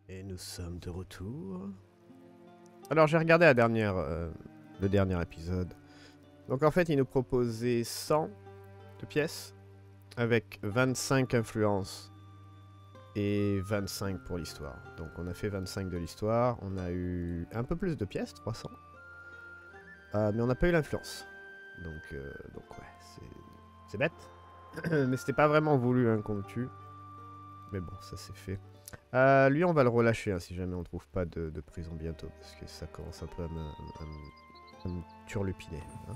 Et nous sommes de retour. Alors j'ai regardé le dernier épisode. Donc en fait il nous proposait 100 de pièces avec 25 influences et 25 pour l'histoire. Donc on a fait 25 de l'histoire, on a eu un peu plus de pièces, 300. Mais on n'a pas eu l'influence. Donc ouais, c'est bête. Mais c'était pas vraiment voulu hein, qu'on le tue. Mais bon, ça c'est fait. Lui, on va le relâcher hein, si jamais on trouve pas de prison bientôt. Parce que ça commence un peu à me turlupiner. Hein.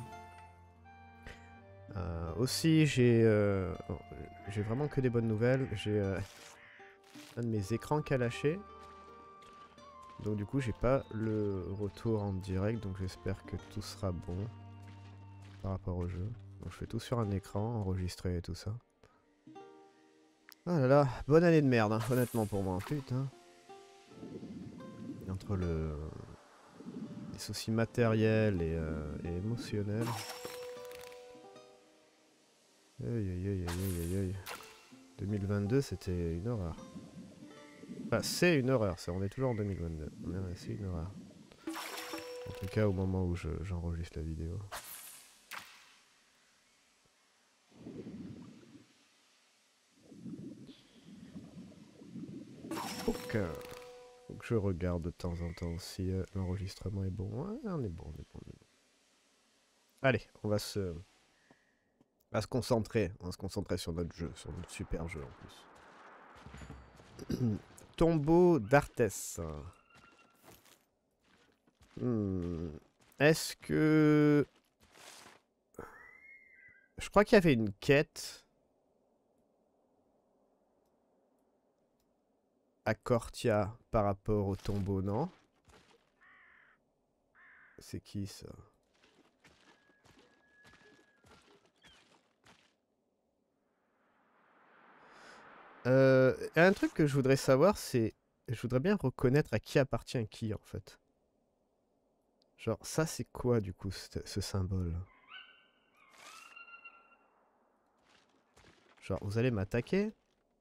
Aussi, j'ai vraiment que des bonnes nouvelles. J'ai un de mes écrans qui a lâché. Donc du coup, j'ai pas le retour en direct. Donc j'espère que tout sera bon par rapport au jeu. Donc je fais tout sur un écran, enregistré et tout ça. Ah là là, bonne année de merde, hein, honnêtement pour moi. Putain. Et entre les soucis matériels et émotionnels. Aïe aïe aïe aïe aïe aïe. 2022 c'était une horreur. Enfin c'est une horreur, on est toujours en 2022. C'est une horreur. En tout cas au moment où j'enregistre la vidéo. Donc, faut que je regarde de temps en temps si l'enregistrement est bon. Ouais, on est bon, on est bon, on est bon. Allez, on va se concentrer. On va se concentrer sur notre jeu, sur notre super jeu en plus. Tombeau d'Arthès. Est-ce que... Je crois qu'il y avait une quête à Cortia par rapport au tombeau, non? C'est qui ça? Un truc que je voudrais savoir, c'est... Je voudrais bien reconnaître à qui appartient qui, en fait. Genre, ça, c'est quoi, du coup, ce symbole? Genre, vous allez m'attaquer?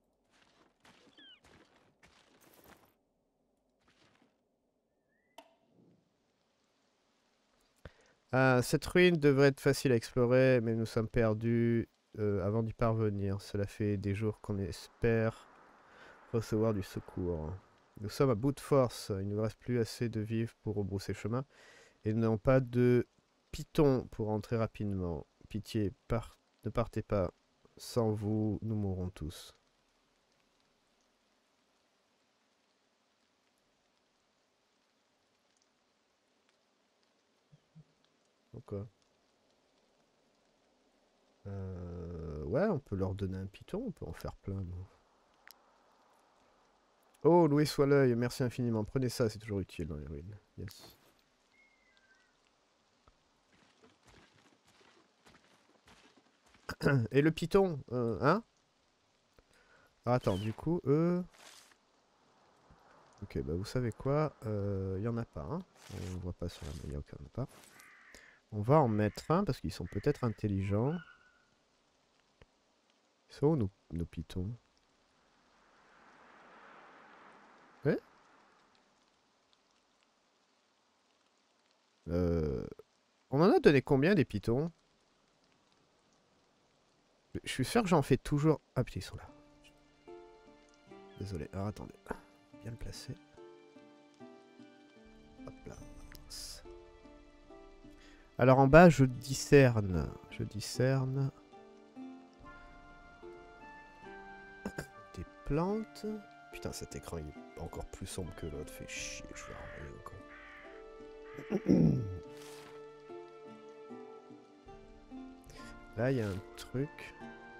Cette ruine devrait être facile à explorer, mais nous sommes perdus avant d'y parvenir. Cela fait des jours qu'on espère recevoir du secours. Nous sommes à bout de force. Il ne nous reste plus assez de vivres pour rebrousser chemin. Et nous n'avons pas de python pour entrer rapidement. Pitié, ne partez pas. Sans vous, nous mourrons tous. Pourquoi? Ouais, on peut leur donner un python, on peut en faire plein. Nous. Oh, loué soit l'œil, merci infiniment. Prenez ça, c'est toujours utile dans les ruines. Yes. Et le python, hein? Ah, attends, du coup, eux... Ok, bah vous savez quoi? Il y en a pas, hein? On voit pas sur la map, il y en a pas. On va en mettre un parce qu'ils sont peut-être intelligents. Ils sont où nos pythons? Ouais? On en a donné combien des pythons? Je suis sûr que j'en fais toujours... Ah putain, ils sont là. Désolé, alors attendez. Bien le placer. Hop là. Alors en bas, je discerne. Je discerne... des plantes. Putain, cet écran il est encore plus sombre que l'autre. Fait chier, je vais arranger encore. Là, il y a un truc.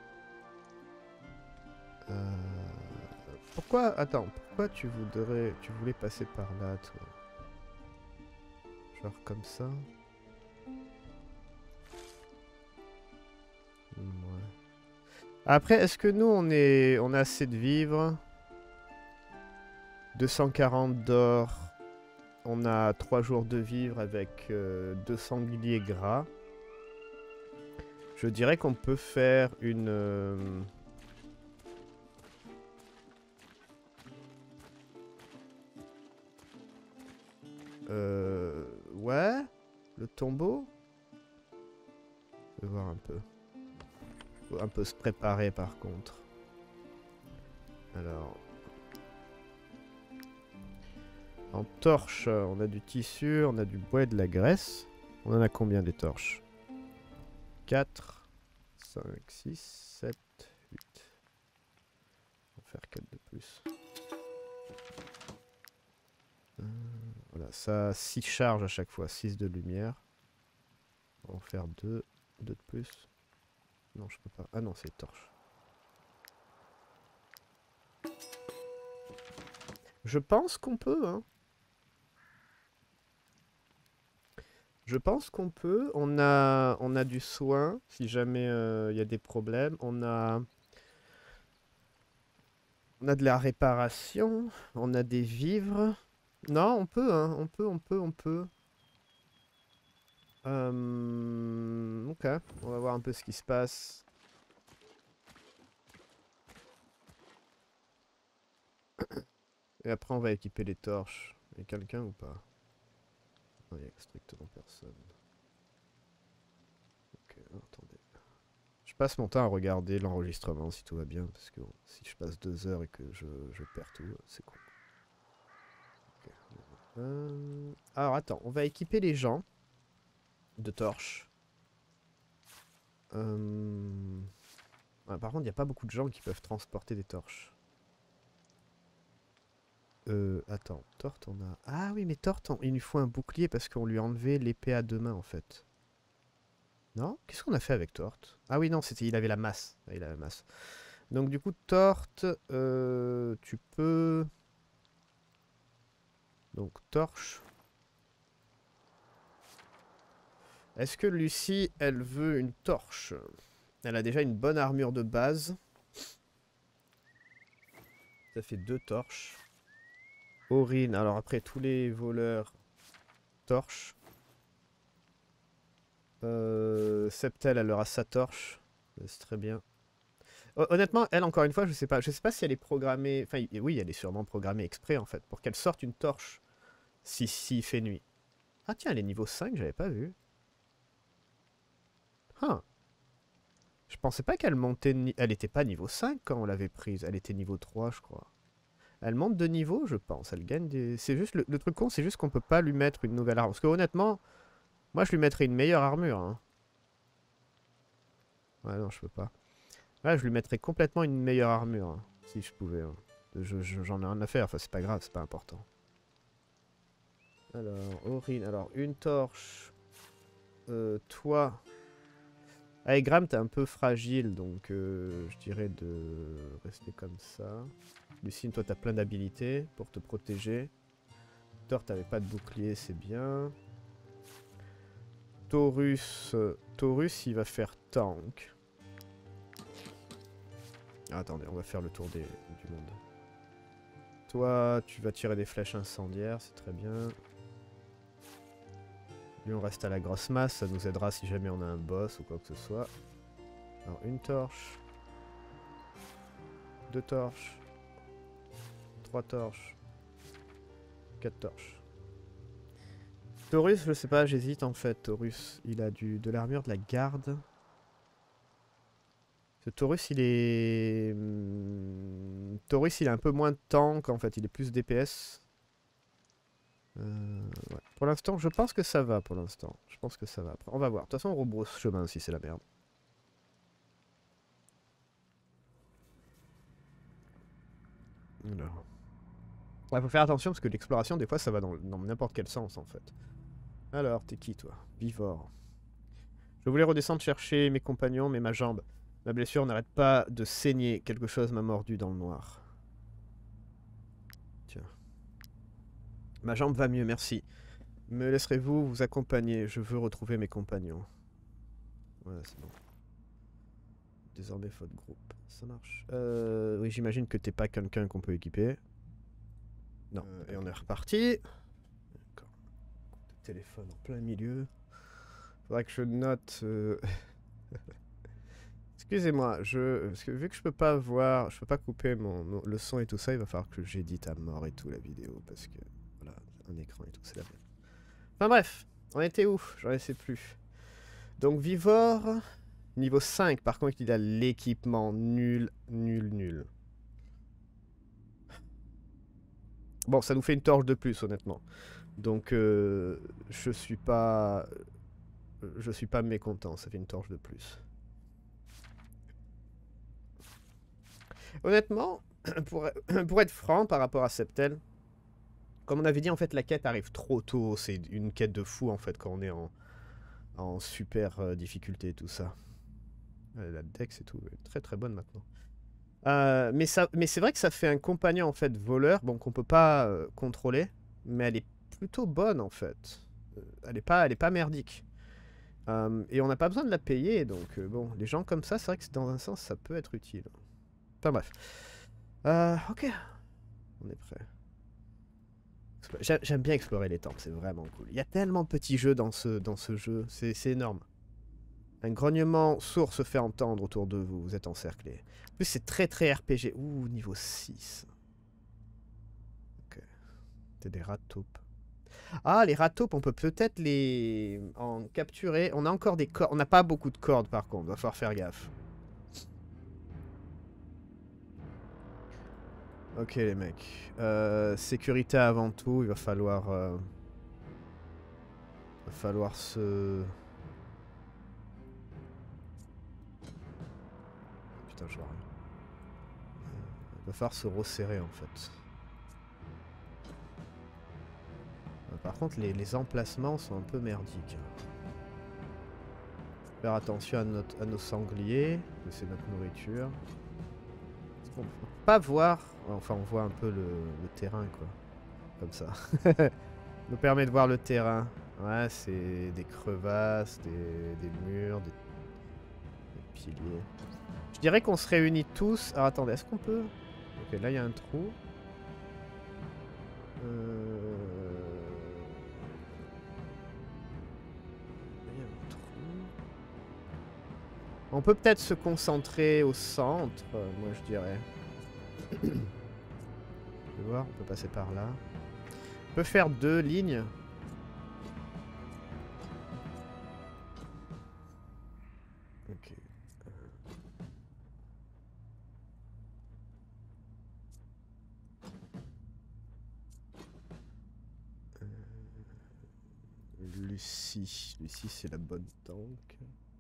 Pourquoi... Attends, pourquoi tu voulais passer par là, toi? Genre comme ça. Ouais. Après, est-ce que nous, on a assez de vivres? 240 d'or. On a 3 jours de vivre avec 2 sangliers gras. Je dirais qu'on peut faire une... Ouais. Le tombeau. Je vais voir un peu. Faut un peu se préparer par contre. Alors. En torche, on a du tissu, on a du bois et de la graisse. On en a combien des torches? 4, 5, 6, 7, 8. On va faire 4 de plus. Voilà, ça a 6 charges à chaque fois, 6 de lumière. On va en faire 2 de plus. Non, je peux pas. Ah non, c'est torche. Je pense qu'on peut, hein. Je pense qu'on peut. On a du soin, si jamais il y a des problèmes. On a de la réparation. On a des vivres. Non, on peut, hein. On peut. Ok, on va voir un peu ce qui se passe. Et après, on va équiper les torches. Il y a quelqu'un ou pas? Non, il n'y a strictement personne. Ok, attendez. Je passe mon temps à regarder l'enregistrement si tout va bien, parce que bon, si je passe 2 heures et que je perds tout, c'est con. Okay. Alors attends, on va équiper les gens de torches. Ah, par contre, il n'y a pas beaucoup de gens qui peuvent transporter des torches. Attends, Tort, on a... Ah oui, mais Tort, il lui faut un bouclier parce qu'on lui a enlevé l'épée à 2 mains, en fait. Non? Qu'est-ce qu'on a fait avec Tort? Ah oui, non, il avait la masse. Ah, il a la masse. Donc du coup, Tort, tu peux... Donc, torche. Est-ce que Lucie, elle veut une torche? Elle a déjà une bonne armure de base. Ça fait 2 torches. Aurine, alors après tous les voleurs, torche. Septel, elle aura sa torche. C'est très bien. Honnêtement, elle, encore une fois, je sais pas. Je sais pas si elle est programmée... Enfin, oui, elle est sûrement programmée exprès, en fait, pour qu'elle sorte une torche s'il fait nuit. Ah tiens, elle est niveau 5, j'avais pas vu. Huh. Je pensais pas qu'elle montait... Elle était pas niveau 5 quand on l'avait prise. Elle était niveau 3, je crois. Elle monte de niveau, je pense. Elle gagne des... C'est juste... Le truc con, c'est juste qu'on peut pas lui mettre une nouvelle armure. Parce que honnêtement, moi, je lui mettrais une meilleure armure. Hein. Ouais, non, je peux pas. Ouais, je lui mettrais complètement une meilleure armure. Hein, si je pouvais. Hein. J'en ai rien à faire. Enfin, c'est pas grave, c'est pas important. Alors, Aurine. Alors, une torche. Toi... Avec Gram, t'es un peu fragile, donc je dirais de rester comme ça. Lucine, toi, t'as plein d'habilités pour te protéger. Thor, t'avais pas de bouclier, c'est bien. Taurus, il va faire tank. Ah, attendez, on va faire le tour du monde. Toi, tu vas tirer des flèches incendiaires, c'est très bien. Lui, on reste à la grosse masse, ça nous aidera si jamais on a un boss ou quoi que ce soit. Alors, une torche. 2 torches. 3 torches. 4 torches. Taurus, je sais pas, j'hésite en fait. Taurus, il a de l'armure de la garde. Ce Taurus, il est... Taurus, il a un peu moins de tank en fait, il est plus DPS. Ouais. Pour l'instant, je pense que ça va pour l'instant. Je pense que ça va. Après, on va voir. De toute façon, on rebrousse chemin si c'est la merde. Alors. Ouais, faut faire attention parce que l'exploration, des fois, ça va dans n'importe quel sens en fait. Alors, t'es qui toi? Vivore. Je voulais redescendre chercher mes compagnons, mais ma jambe, ma blessure n'arrête pas de saigner. Quelque chose m'a mordu dans le noir. Tiens. Ma jambe va mieux, merci. Me laisserez-vous vous accompagner? Je veux retrouver mes compagnons. Voilà, c'est bon. Désormais, faute groupe. Ça marche. Oui, j'imagine que t'es pas quelqu'un qu'on peut équiper. Non, et on est reparti. D'accord. Téléphone en plein milieu. Faudrait que je note... Excusez-moi, parce que vu que je peux pas voir, je peux pas couper le son et tout ça, il va falloir que j'édite à mort et tout la vidéo, parce que, voilà, un écran et tout, c'est la merde. Enfin bref, on était où? J'en sais plus. Donc Vivor, niveau 5, par contre il a l'équipement nul, nul, nul. Bon, ça nous fait une torche de plus honnêtement. Donc je suis pas mécontent, ça fait une torche de plus. Honnêtement, pour être franc par rapport à Septel, comme on avait dit, en fait, la quête arrive trop tôt. C'est une quête de fou, en fait, quand on est en super difficulté et tout ça. La dex et tout, est très très bonne maintenant. Mais c'est vrai que ça fait un compagnon, en fait, voleur, bon, qu'on peut pas contrôler, mais elle est plutôt bonne, en fait. Elle est pas merdique. Et on n'a pas besoin de la payer, donc bon, les gens comme ça, c'est vrai que dans un sens, ça peut être utile. Enfin bref. Ok, on est prêt. J'aime bien explorer les temples, c'est vraiment cool. Il y a tellement de petits jeux dans ce jeu, c'est énorme. Un grognement sourd se fait entendre autour de vous, vous êtes encerclés. En plus, c'est très très RPG. Ouh, niveau 6. Ok. C'est des rats taupes. Ah, les rats taupes, on peut peut-être les en capturer. On a encore des cordes. On n'a pas beaucoup de cordes par contre, va falloir faire gaffe. Ok les mecs. Sécurité avant tout, il va falloir se... Putain, je vois rien. Il va falloir se resserrer en fait. Par contre, les emplacements sont un peu merdiques. Faire attention à nos sangliers, c'est notre nourriture. On peut pas voir, enfin on voit un peu le terrain quoi, comme ça. Nous permet de voir le terrain. Ouais, c'est des crevasses, des murs, des piliers. Je dirais qu'on se réunit tous. Alors attendez, est-ce qu'on peut... Ok, là il y a un trou. Il y a un trou. On peut peut-être se concentrer au centre, moi je dirais. Je vais voir, on peut passer par là. On peut faire 2 lignes. Ok. Lucie. Lucie, c'est la bonne tank.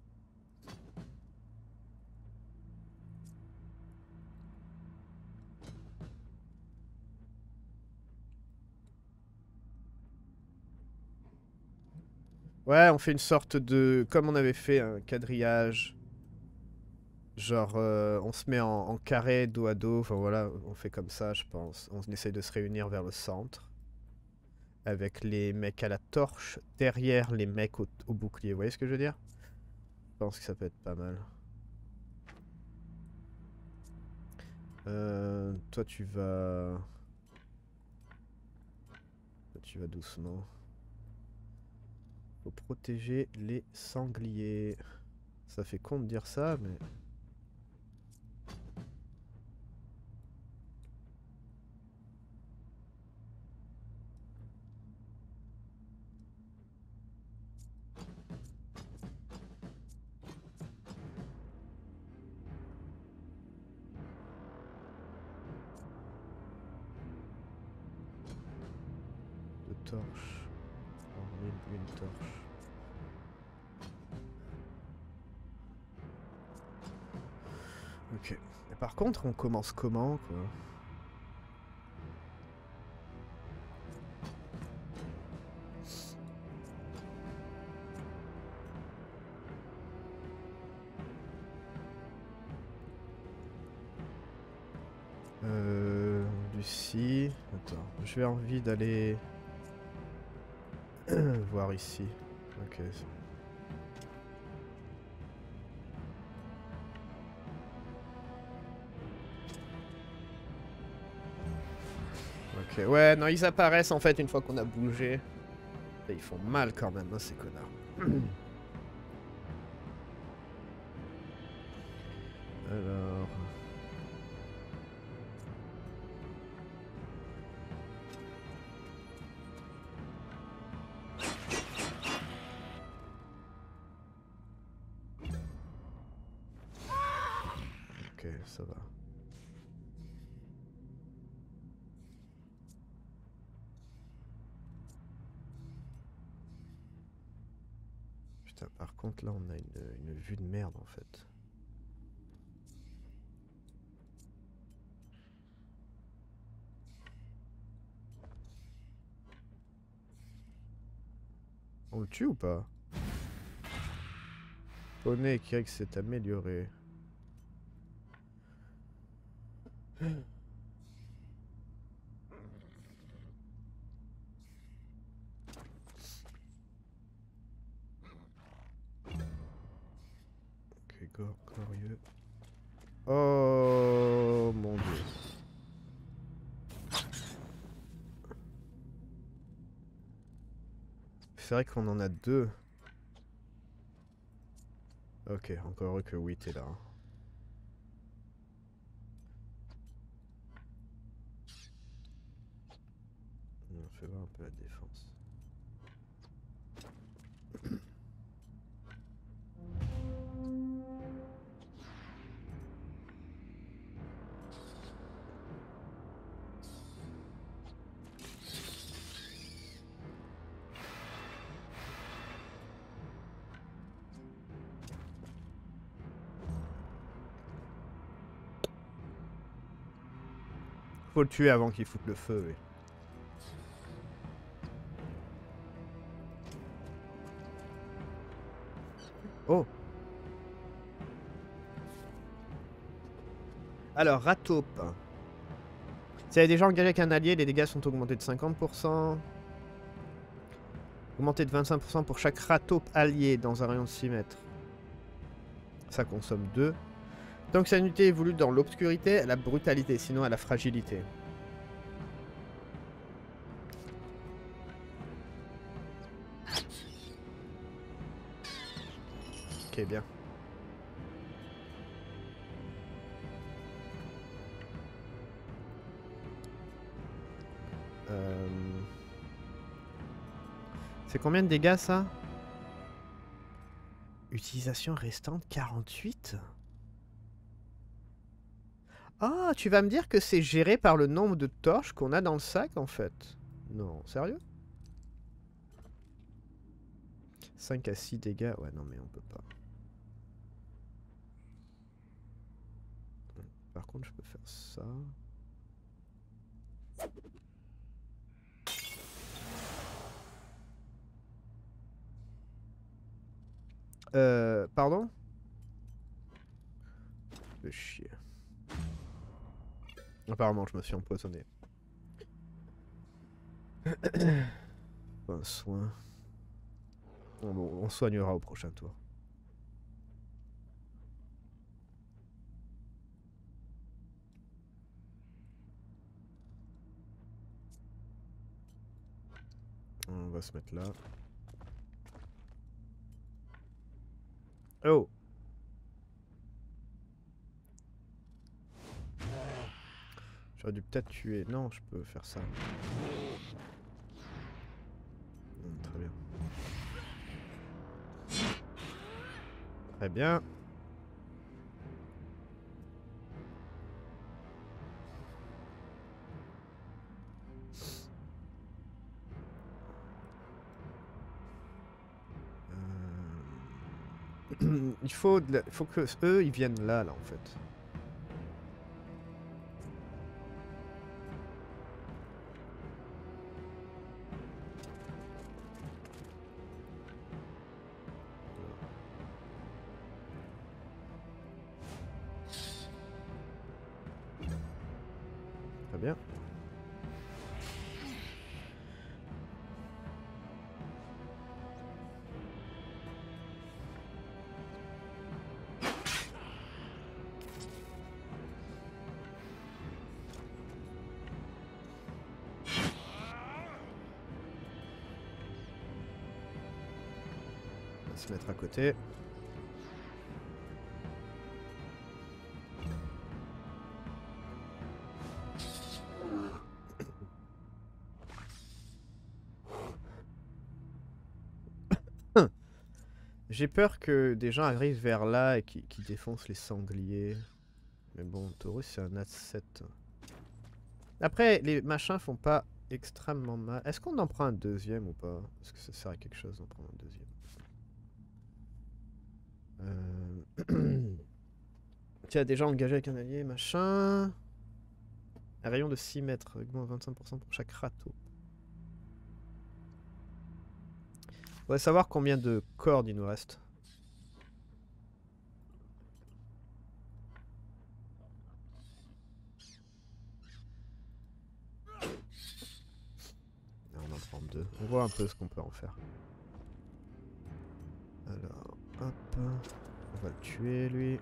Ouais, on fait une sorte de... Comme on avait fait un quadrillage. Genre, on se met en carré, dos à dos. Enfin voilà, on fait comme ça, je pense. On essaye de se réunir vers le centre. Avec les mecs à la torche. Derrière les mecs au bouclier. Vous voyez ce que je veux dire? Je pense que ça peut être pas mal. Toi, tu vas... Toi, tu vas doucement. Faut protéger les sangliers. Ça fait con de dire ça, mais... De torches. Orner une torche. Ok. Et par contre, on commence comment, quoi? Lucie... Attends, j'ai envie d'aller... voir ici. Ok. Ok, ouais, non, ils apparaissent en fait une fois qu'on a bougé. Et ils font mal quand même, hein, ces connards. Alors... ça va. Putain, par contre, là, on a une vue de merde, en fait. On le tue ou pas? Poney qui s'est amélioré. Ok, glorieux. Oh mon dieu. C'est vrai qu'on en a deux. Ok, encore heureux que oui, t'es là. On fait voir un peu la défense. Faut le tuer avant qu'il foute le feu, oui. Oh! Alors, Rataupe. Si elle est déjà engagée avec un allié, les dégâts sont augmentés de 50%. Augmenté de 25% pour chaque Rataupe allié dans un rayon de 6 mètres. Ça consomme 2. Tant que sa unité évolue dans l'obscurité, elle a brutalité, sinon elle a fragilité. Ok, bien. C'est combien de dégâts ça? Utilisation restante 48? Ah, tu vas me dire que c'est géré par le nombre de torches qu'on a dans le sac en fait. Non, sérieux? 5 à 6 dégâts, ouais non mais on peut pas. Par contre je peux faire ça. Pardon? Fais chier. Apparemment je me suis empoisonné. Un soin. Bon, on soignera au prochain tour. On va se mettre là. Oh! J'aurais dû peut-être tuer. Non, je peux faire ça. Très bien. Très bien. Il faut que eux ils viennent là en fait. Très bien. On va se mettre à côté. J'ai peur que des gens arrivent vers là et qui défoncent les sangliers. Mais bon, Taurus c'est un asset. Après, les machins font pas extrêmement mal. Est-ce qu'on en prend un deuxième ou pas? Est-ce que ça sert à quelque chose d'en prendre un deuxième? Tiens, déjà engagé avec un allié, machin. Un rayon de 6 mètres, augmente 25% pour chaque râteau. Faudrait savoir combien de cordes il nous reste. On en prend 2. On voit un peu ce qu'on peut en faire. Alors, hop. On va le tuer, lui.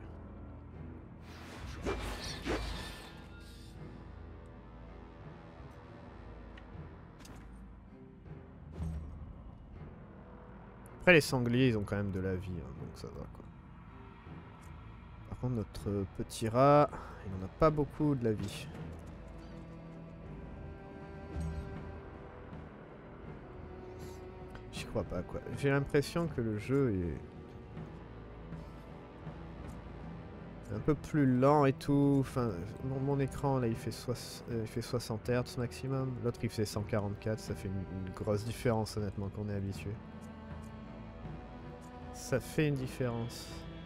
Après, les sangliers, ils ont quand même de la vie, hein, donc ça va, quoi. Par contre, notre petit rat, il n'en a pas beaucoup de la vie. J'y crois pas, quoi. J'ai l'impression que le jeu est un peu plus lent et tout. Enfin, mon écran, là, il fait 60 Hz maximum. L'autre, il fait 144. Ça fait une grosse différence, honnêtement, qu'on est habitué. Ça fait une différence.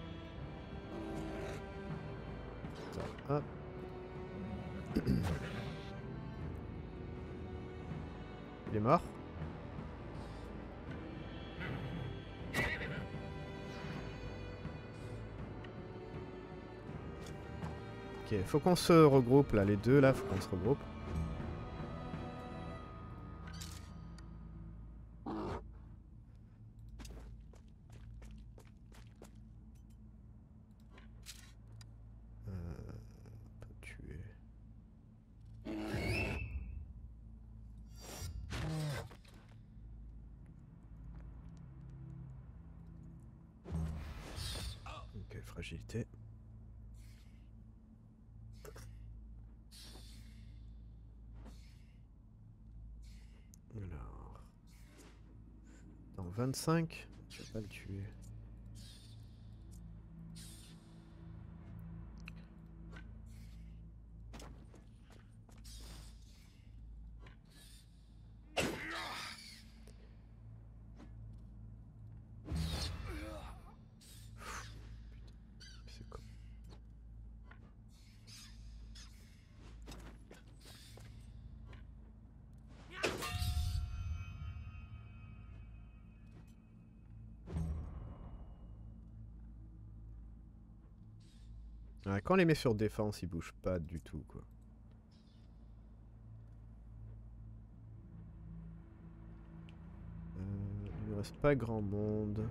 Attends, hop. Il est mort. Ok, faut qu'on se regroupe là, les deux là, faut qu'on se regroupe. On peut tuer. Ok, fragilité. Alors. Dans 25, je vais pas le tuer. C'est quoi? Ouais, quand on les met sur défense, ils bougent pas du tout, quoi. Il ne reste pas grand monde.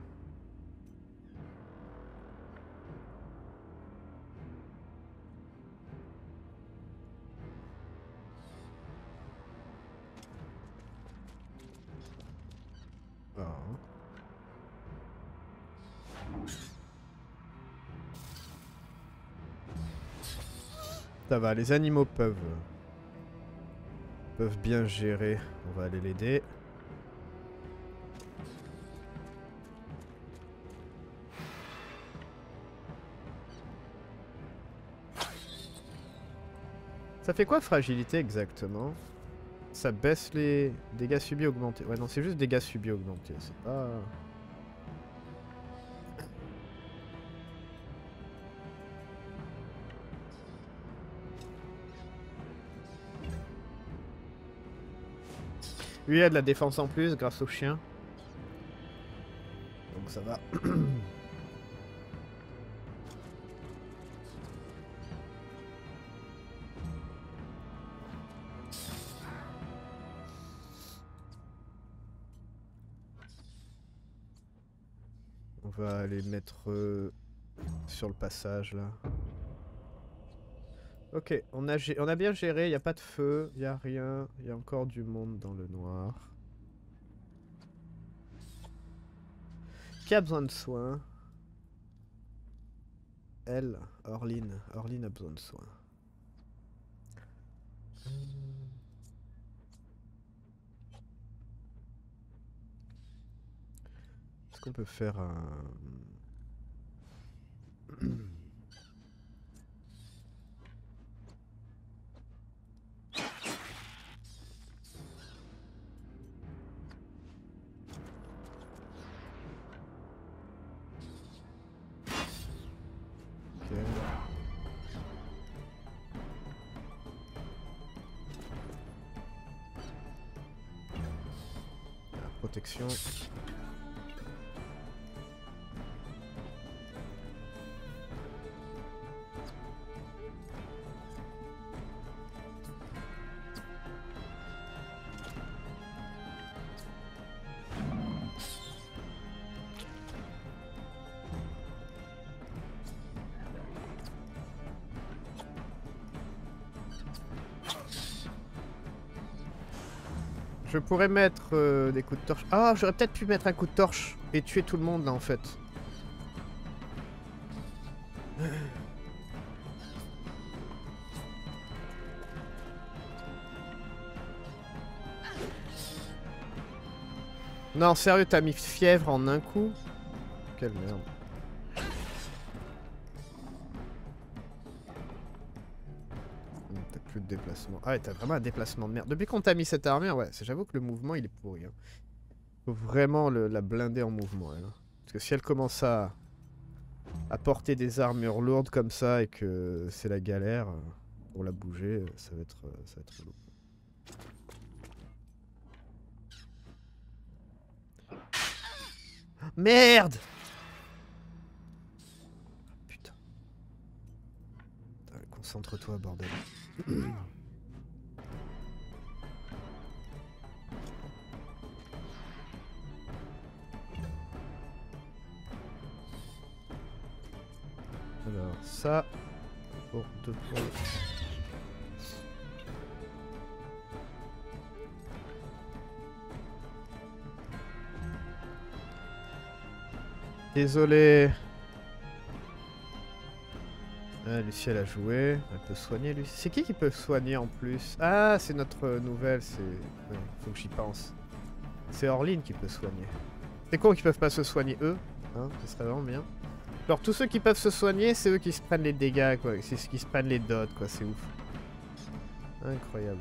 Ah. Ça va, les animaux peuvent bien gérer. On va aller l'aider. Ça fait quoi fragilité exactement? Ça baisse les dégâts subis augmentés. Ouais non, c'est juste dégâts subis augmentés, c'est pas... Lui il a de la défense en plus grâce au chien. Donc ça va. On va aller mettre sur le passage là. Ok, on a bien géré, il n'y a pas de feu, il n'y a rien, il y a encore du monde dans le noir. Qui a besoin de soins? Elle, Orline. Orline a besoin de soins. Est-ce qu'on peut faire un... protection. Je pourrais mettre des coups de torche. Ah, j'aurais peut-être pu mettre un coup de torche et tuer tout le monde là en fait. Non, sérieux, t'as mis fièvre en un coup? Quelle merde. T'as plus de déplacement. Ah ouais, t'as vraiment un déplacement de merde. Depuis qu'on t'a mis cette armure, ouais, j'avoue que le mouvement il est pourri. Hein. Faut vraiment la blinder en mouvement. Elle, hein. Parce que si elle commence à porter des armures lourdes comme ça et que c'est la galère pour la bouger, ça va être relou. Merde! Putain. Concentre-toi, bordel. Alors, ça, pour 2 points. Désolé. Ah, Lucie, elle a joué. Elle peut soigner, Lucie. C'est qui peut soigner en plus? Ah, c'est notre nouvelle. C'est. Ouais, faut que j'y pense. C'est Orline qui peut soigner. C'est con qu'ils peuvent pas se soigner eux. Hein, ça serait vraiment bien. Alors, tous ceux qui peuvent se soigner, c'est eux qui se prennent les dégâts, quoi. C'est ceux qui se prennent les dots, quoi. C'est ouf. Incroyable.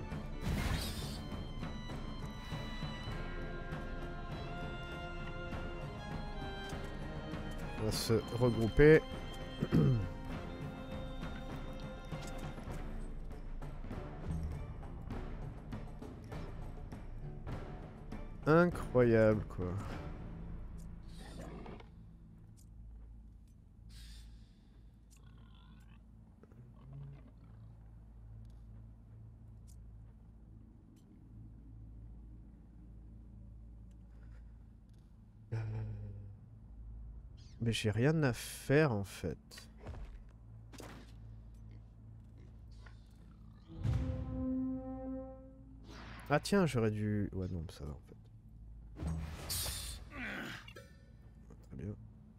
On va se regrouper. Incroyable, quoi. Mais j'ai rien à faire en fait. Ah tiens, j'aurais dû... Ouais non, ça va en fait. Très bien.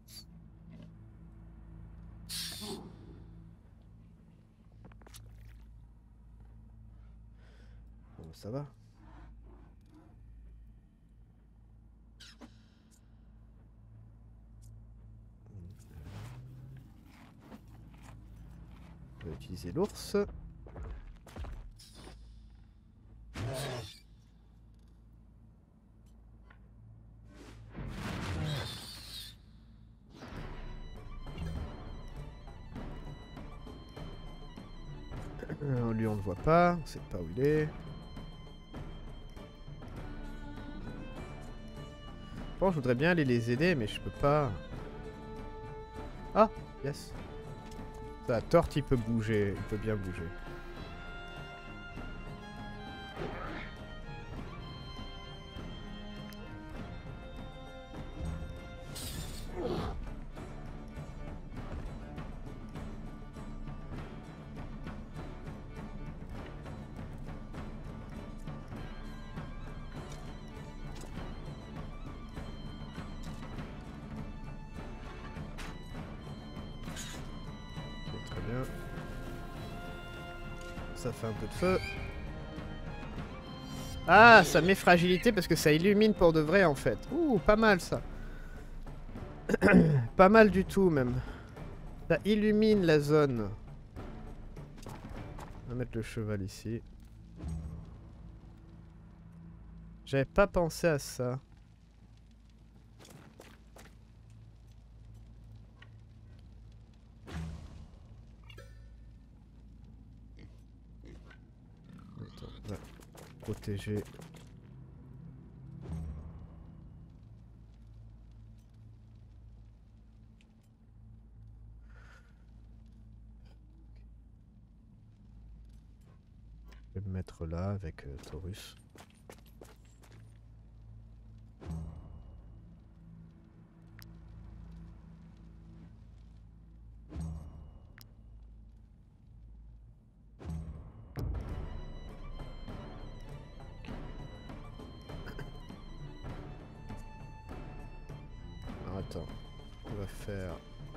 Bon, ça va. On va utiliser l'ours. Lui on le voit pas, on sait pas où il est. Bon, je voudrais bien aller les aider, mais je peux pas. Ah, yes. Ça, Tort il peut bouger, il peut bien bouger. Ça fait un peu de feu. Ah, ça met fragilité parce que ça illumine pour de vrai en fait. Ouh, pas mal ça. Pas mal du tout même. Ça illumine la zone. On va mettre le cheval ici. J'avais pas pensé à ça. Attends, on va protéger. Je vais me mettre là avec Taurus. Alors attends, on va faire...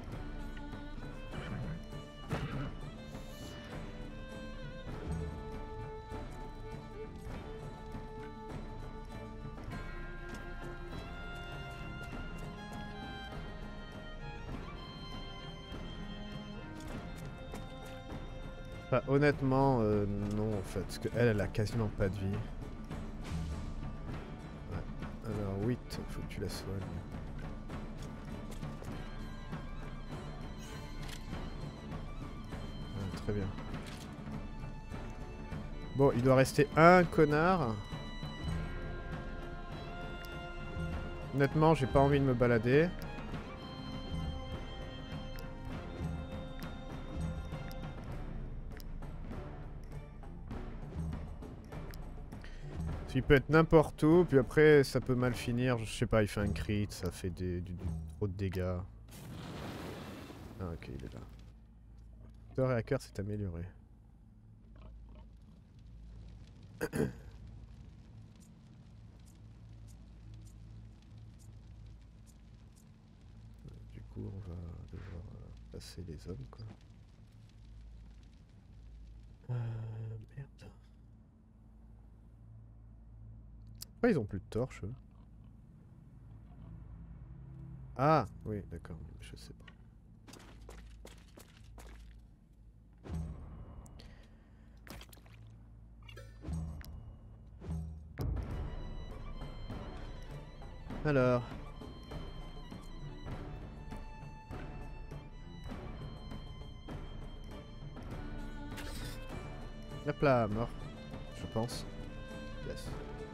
Enfin, honnêtement, non en fait, parce qu'elle, elle a quasiment pas de vie. Ouais. Alors 8, faut que tu la soignes. Ouais, très bien. Bon, il doit rester un connard. Honnêtement, j'ai pas envie de me balader. Il peut être n'importe où, puis après ça peut mal finir, je sais pas, il fait un crit, ça fait trop de dégâts. Ah ok, il est là. Le réacteur s'est amélioré. Du coup, on va devoir passer les zones, quoi. Merde. Pourquoi ils ont plus de torches, eux? Ah, oui, d'accord, je sais pas. Alors... Hop là, mort. Je pense. Yes.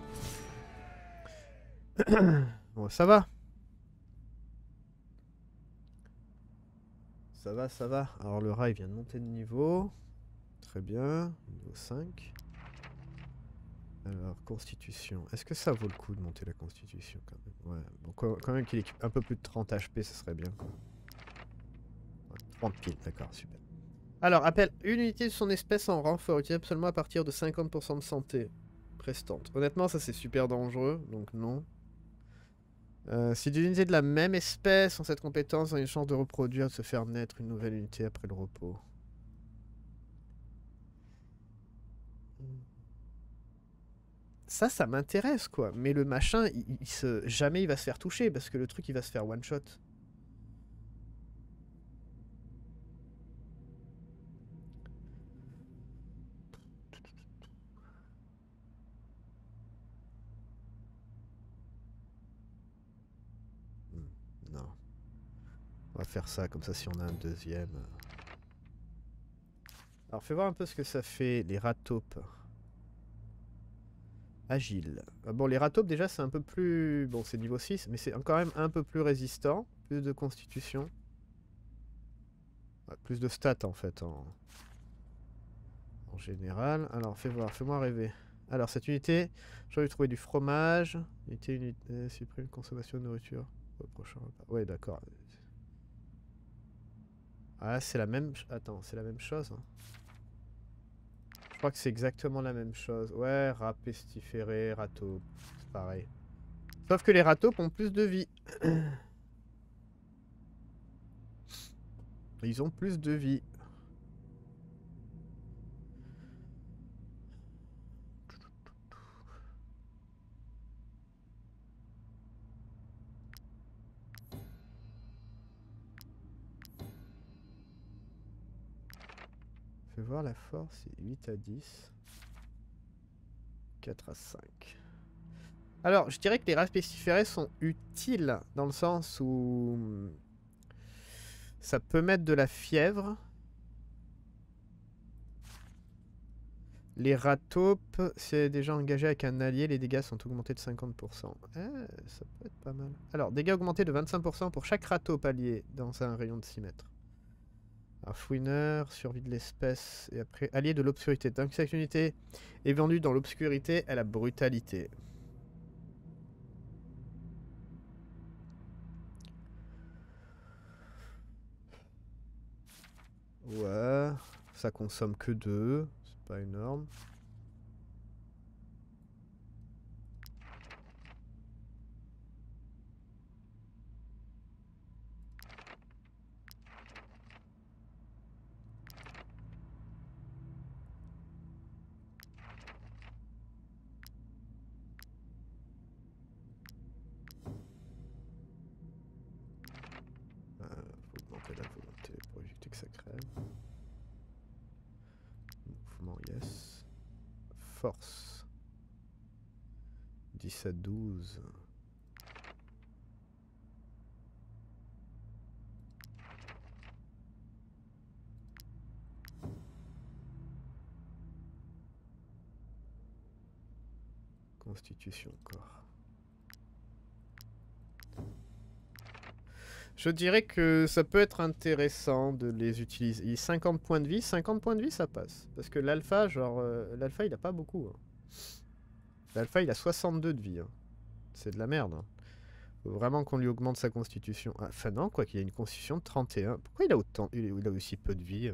Bon, ça va. Ça va, ça va. Alors le rat, il vient de monter de niveau. Très bien. Niveau 5. Alors, constitution. Est-ce que ça vaut le coup de monter la constitution quand même? Ouais, bon, quand même qu'il équipe un peu plus de 30 HP, ça serait bien, quoi. Ouais, 30 piles, d'accord, super. Alors, appelle une unité de son espèce en renfort, utilisable seulement à partir de 50% de santé prestante. Honnêtement, ça c'est super dangereux, donc non. Si des unités de la même espèce ont cette compétence, ont une chance de reproduire, de se faire naître une nouvelle unité après le repos. Ça m'intéresse quoi. Mais le machin, jamais il va se faire toucher parce que le truc il va se faire one shot. Non. On va faire ça comme ça si on a un deuxième. Alors fais voir un peu ce que ça fait les rataupes. Agile. Ah bon, les rataupes déjà c'est un peu plus... Bon, c'est niveau 6, mais c'est quand même un peu plus résistant. Plus de constitution. Ouais, plus de stats en fait en général. Alors fais voir, fais-moi rêver. Alors cette unité, j'ai envie de trouver du fromage. Unité supprime consommation de nourriture au prochain repas. Ouais d'accord. Ah c'est la même... Attends, c'est la même chose hein. Je crois que c'est exactement la même chose. Ouais, rat pestiféré, râteau, c'est pareil. Sauf que les râteaux ont plus de vie. Ils ont plus de vie. Fais voir la force, c'est 8 à 10. 4 à 5. Alors, je dirais que les rats pestiférés sont utiles dans le sens où ça peut mettre de la fièvre. Les rataupes, c'est déjà engagé avec un allié, les dégâts sont augmentés de 50%. Ça peut être pas mal. Alors, dégâts augmentés de 25% pour chaque rataupe allié dans un rayon de 6 mètres. Alors, fouineur, survie de l'espèce, et après, allié de l'obscurité. Tant que cette unité est vendue dans l'obscurité, elle a brutalité. Ouais, ça consomme que 2, c'est pas énorme. Faut augmenter la volonté pour éviter que ça crève. Mouvement, yes. Force. 17-12. Constitution, corps. Je dirais que ça peut être intéressant de les utiliser. 50 points de vie, 50 points de vie ça passe. Parce que l'alpha, genre, l'alpha il a pas beaucoup. Hein. L'alpha il a 62 de vie. Hein. C'est de la merde. Hein. Faut vraiment qu'on lui augmente sa constitution. Ah, enfin non, quoi qu'il a une constitution de 31. Pourquoi il a autant, il a aussi peu de vie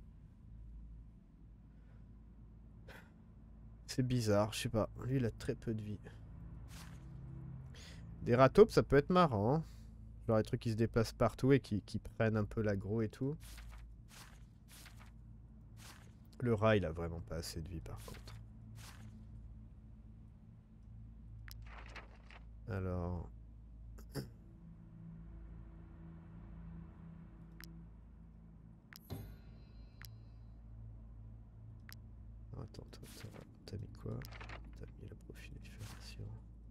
C'est bizarre, je sais pas. Lui il a très peu de vie. Des ratopes ça peut être marrant. Hein. Genre des trucs qui se déplacent partout et qui prennent un peu l'aggro et tout. Le rat, il a vraiment pas assez de vie par contre. Alors... Attends, t'as mis quoi? T'as mis le profil différenciation.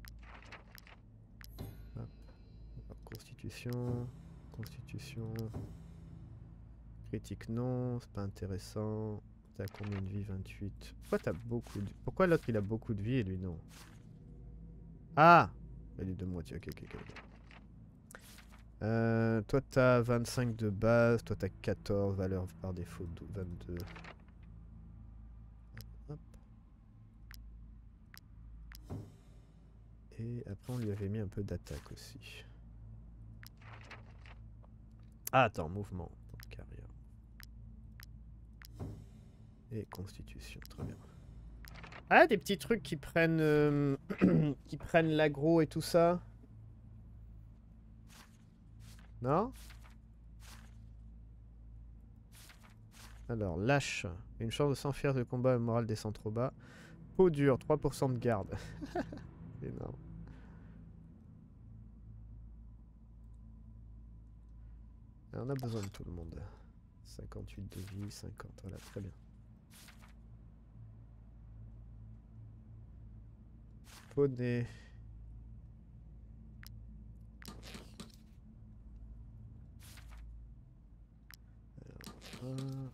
Hop. Constitution. Constitution. Critique non, c'est pas intéressant. T'as combien de vie? 28. Pourquoi t'as beaucoup de... Pourquoi l'autre il a beaucoup de vie et lui non? Ah! Il est de moitié, ok. Toi t'as 25 de base, toi t'as 14, valeur par défaut 22. Hop. Et après on lui avait mis un peu d'attaque aussi. Ah attends, mouvement, carrière. Et constitution, très bien. Ah, des petits trucs qui prennent qui prennent l'aggro et tout ça. Non? Alors, lâche. Une chance de s'enfuir de combat, le moral descend trop bas. Peau dure, 3% de garde. Énorme. On a besoin de tout le monde. 58 de vie, 50, voilà, très bien. Poney. Alors,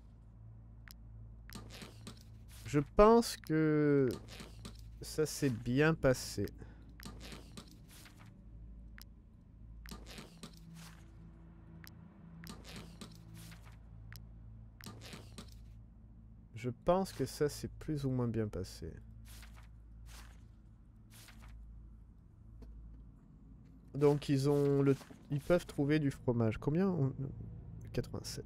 je pense que ça s'est bien passé. Je pense que ça s'est plus ou moins bien passé. Donc ils ont le... Ils peuvent trouver du fromage. Combien 87.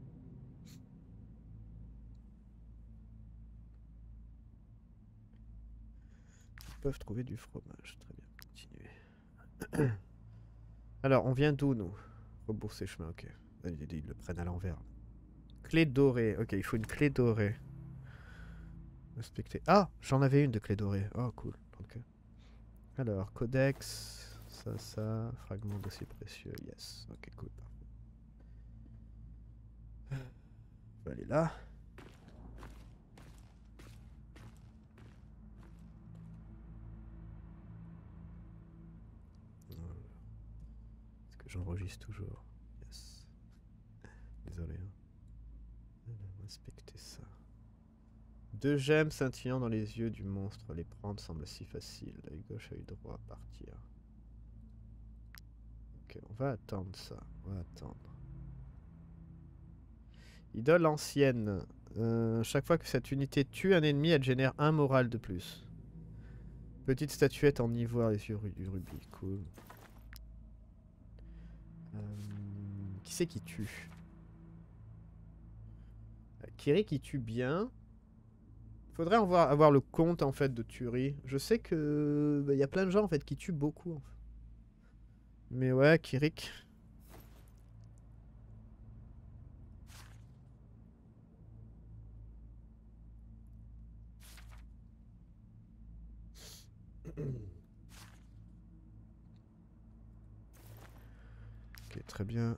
Ils peuvent trouver du fromage. Très bien. Continuez. Alors, on vient d'où, nous? Rebourser chemin, ok. Ils le prennent à l'envers. Clé dorée. Ok, il faut une clé dorée. Respecter. Ah, j'en avais une de clé dorée. Oh, cool. Okay. Alors, codex. Ça. Fragment dossier précieux. Yes. Ok, cool. On va aller là. Est-ce que j'enregistre toujours? Yes. Désolé. Hein. Inspecter ça. 2 gemmes scintillant dans les yeux du monstre. Les prendre semble si facile. Œil gauche, œil droit, partir. Ok, on va attendre ça. On va attendre. Idole ancienne. Chaque fois que cette unité tue un ennemi, elle génère un moral de plus. Petite statuette en ivoire et sur du rubis. Cool. Qui c'est qui tue? Kiri qui tue bien. Faudrait avoir le compte en fait de tuerie. Je sais que y a plein de gens en fait qui tuent beaucoup. En fait. Mais ouais, Kirik. Ok, très bien.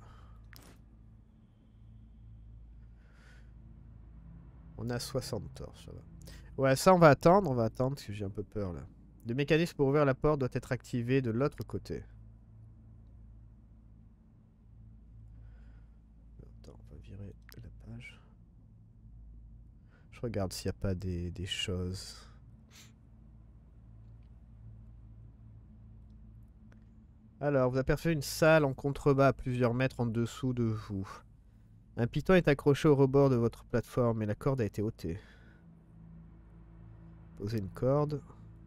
On a 60 torches, ça va. Ouais, ça on va attendre parce que j'ai un peu peur là. Le mécanisme pour ouvrir la porte doit être activé de l'autre côté. Attends, on va virer la page. Je regarde s'il n'y a pas des choses. Alors, vous apercevez une salle en contrebas à plusieurs mètres en dessous de vous. Un piton est accroché au rebord de votre plateforme et la corde a été ôtée. Posez une corde.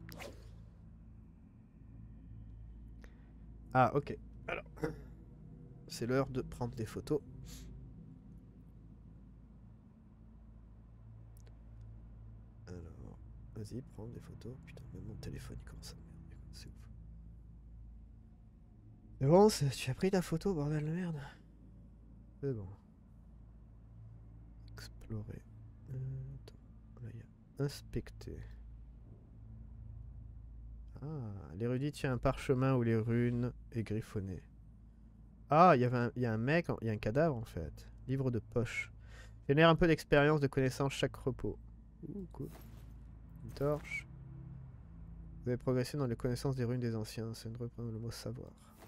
Ah, ok. Alors, c'est l'heure de prendre des photos. Alors, vas-y, prends des photos. Putain, même mon téléphone il commence à merder. C'est ouf. Mais bon, tu as pris ta photo, bordel de merde. C'est bon. Explorer. Attends, là il y a inspecter. Ah, l'érudit tient un parchemin où les runes est griffonné. Ah, il y a un mec, il y a un cadavre en fait. Livre de poche. Génère un peu d'expérience, de connaissance chaque repos. Ouh, cool. Une torche. Vous avez progressé dans les connaissances des runes des anciens. C'est une reprendre le mot savoir.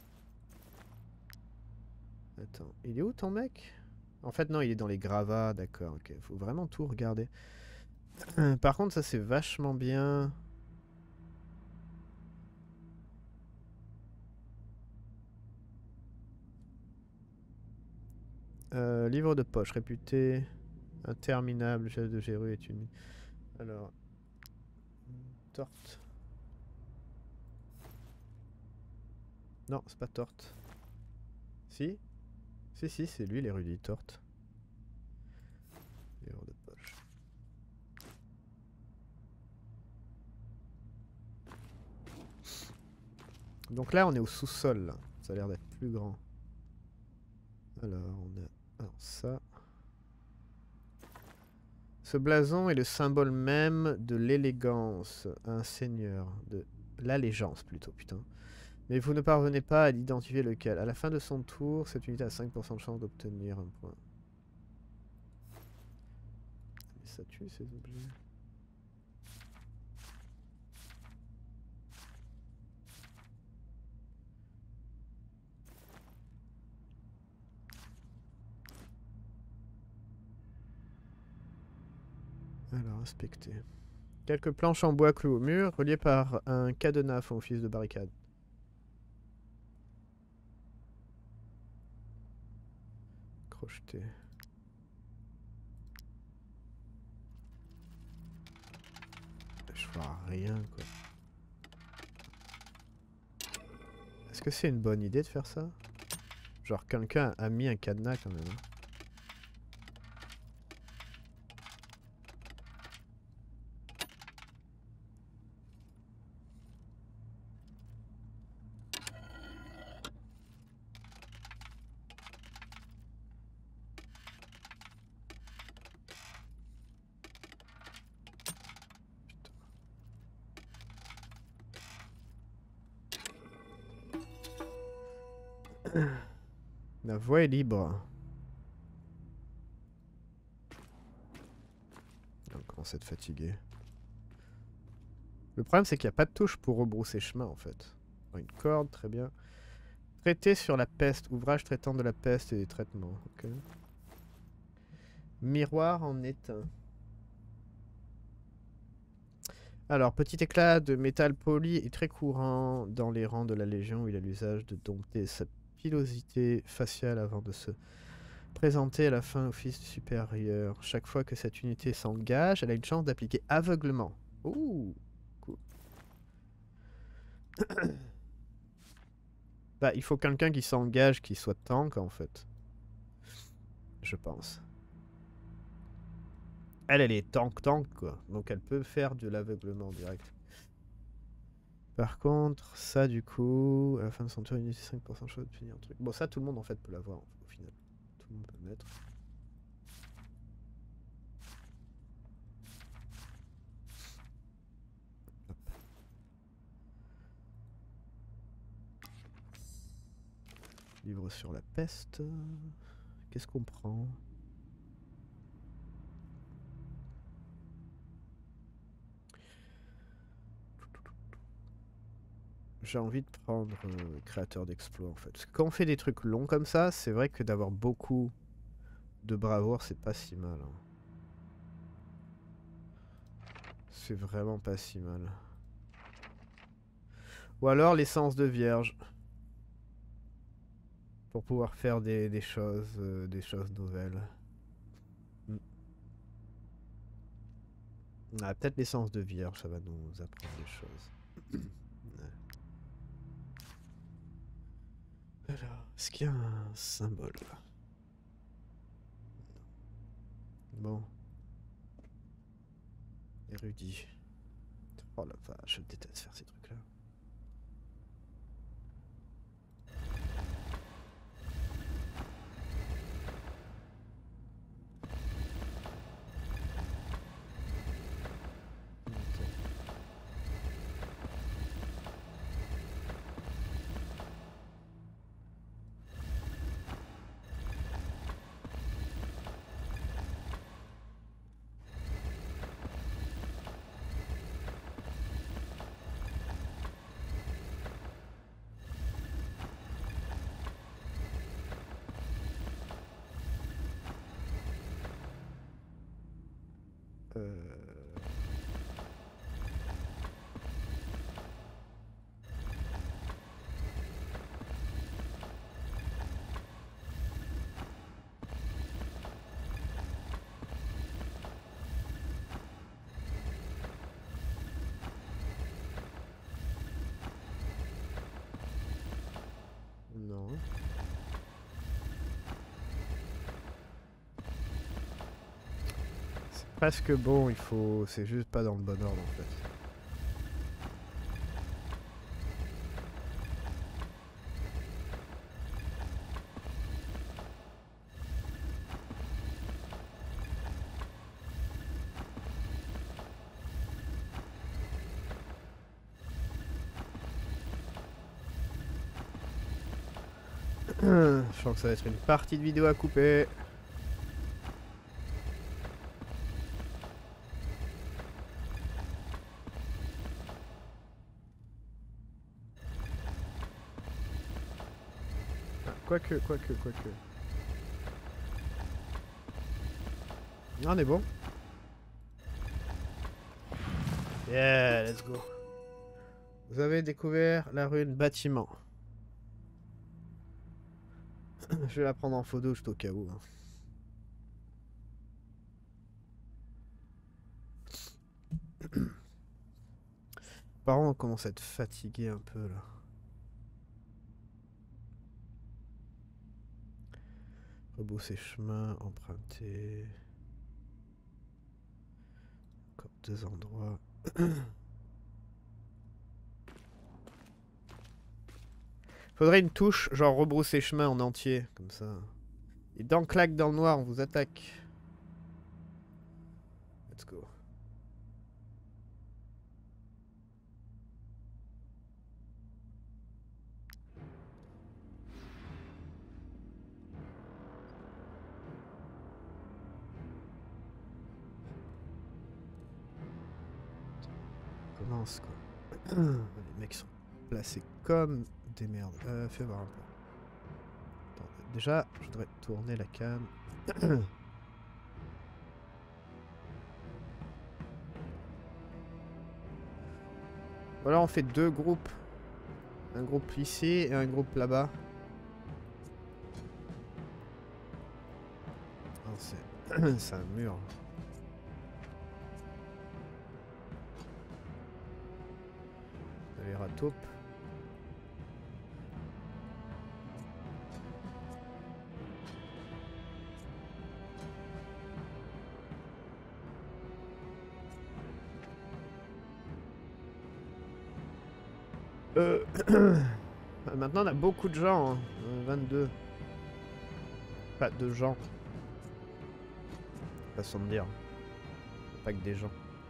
Attends, il est où ton mec? En fait, non, il est dans les gravats, d'accord, ok. Faut vraiment tout regarder. Par contre, ça c'est vachement bien. Livre de poche, réputé interminable, chef de Géru est une... Alors... Torte. Non, c'est pas Torte. Si? Si, c'est lui l'érudit Torte. Livre de poche. Donc là, on est au sous-sol. Ça a l'air d'être plus grand. Alors, on a... Alors, ça... Ce blason est le symbole même de l'élégance. Un seigneur. De l'allégeance, plutôt, putain. Mais vous ne parvenez pas à l'identifier lequel. À la fin de son tour, cette unité a 5% de chance d'obtenir un point. Mais ça tue, ces objets. Alors, inspecter. Quelques planches en bois clouées au mur, reliées par un cadenas font office de barricade. Crocheter. Je vois rien, quoi. Est-ce que c'est une bonne idée de faire ça? Genre, quelqu'un a mis un cadenas, quand même. Hein. La voie est libre. On commence à être fatigué. Le problème, c'est qu'il n'y a pas de touche pour rebrousser chemin, en fait. Une corde, très bien. Traité sur la peste. Ouvrage traitant de la peste et des traitements. Okay. Miroir en étain. Alors, petit éclat de métal poli est très courant dans les rangs de la Légion où il a l'usage de dompter sa pilosité faciale avant de se Présentée à la fin office supérieur. Chaque fois que cette unité s'engage, elle a une chance d'appliquer aveuglement. Ouh, cool. Bah, il faut quelqu'un qui s'engage, qui soit tank en fait. Je pense. Elle est tank quoi. Donc elle peut faire de l'aveuglement direct. Par contre, ça du coup, à la fin de son tour, unité 5% chose de finir un truc. Bon, ça tout le monde en fait peut l'avoir au final. Tout le monde peut le mettre. Livre sur la peste. Qu'est-ce qu'on prend? J'ai envie de prendre créateur d'exploits en fait. Parce que quand on fait des trucs longs comme ça, c'est vrai que d'avoir beaucoup de bravoure, c'est pas si mal. Hein. C'est vraiment pas si mal. Ou alors l'essence de vierge. Pour pouvoir faire des choses nouvelles. Ah, peut-être l'essence de vierge, ça va nous apprendre des choses. Alors, est-ce qu'il y a un symbole là? Bon. Érudit. Oh la vache, je déteste faire ces trucs-là. Non. C'est presque bon, il faut... C'est juste pas dans le bon ordre en fait. Je sens que ça va être une partie de vidéo à couper. Ah, quoique. Ah, on est bon. Yeah, let's go. Vous avez découvert la rune bâtiment. Je vais la prendre en photo juste au cas où. Hein. Par contre, on commence à être fatigué un peu là. Rebousser chemin, emprunter. Encore 2 endroits. Faudrait une touche, genre rebrousser chemin en entier, comme ça. Et dans claque dans le noir, on vous attaque. Let's go. Commence quoi. Les mecs sont placés comme des merdes. Fais voir un peu. Attends, déjà, je voudrais tourner la cam. Voilà, on fait 2 groupes. Un groupe ici et un groupe là-bas. Non, c'est c'est un mur. Les rataupes. Maintenant on a beaucoup de gens, hein. 22. Pas de gens. Façon de dire. Pas que des gens.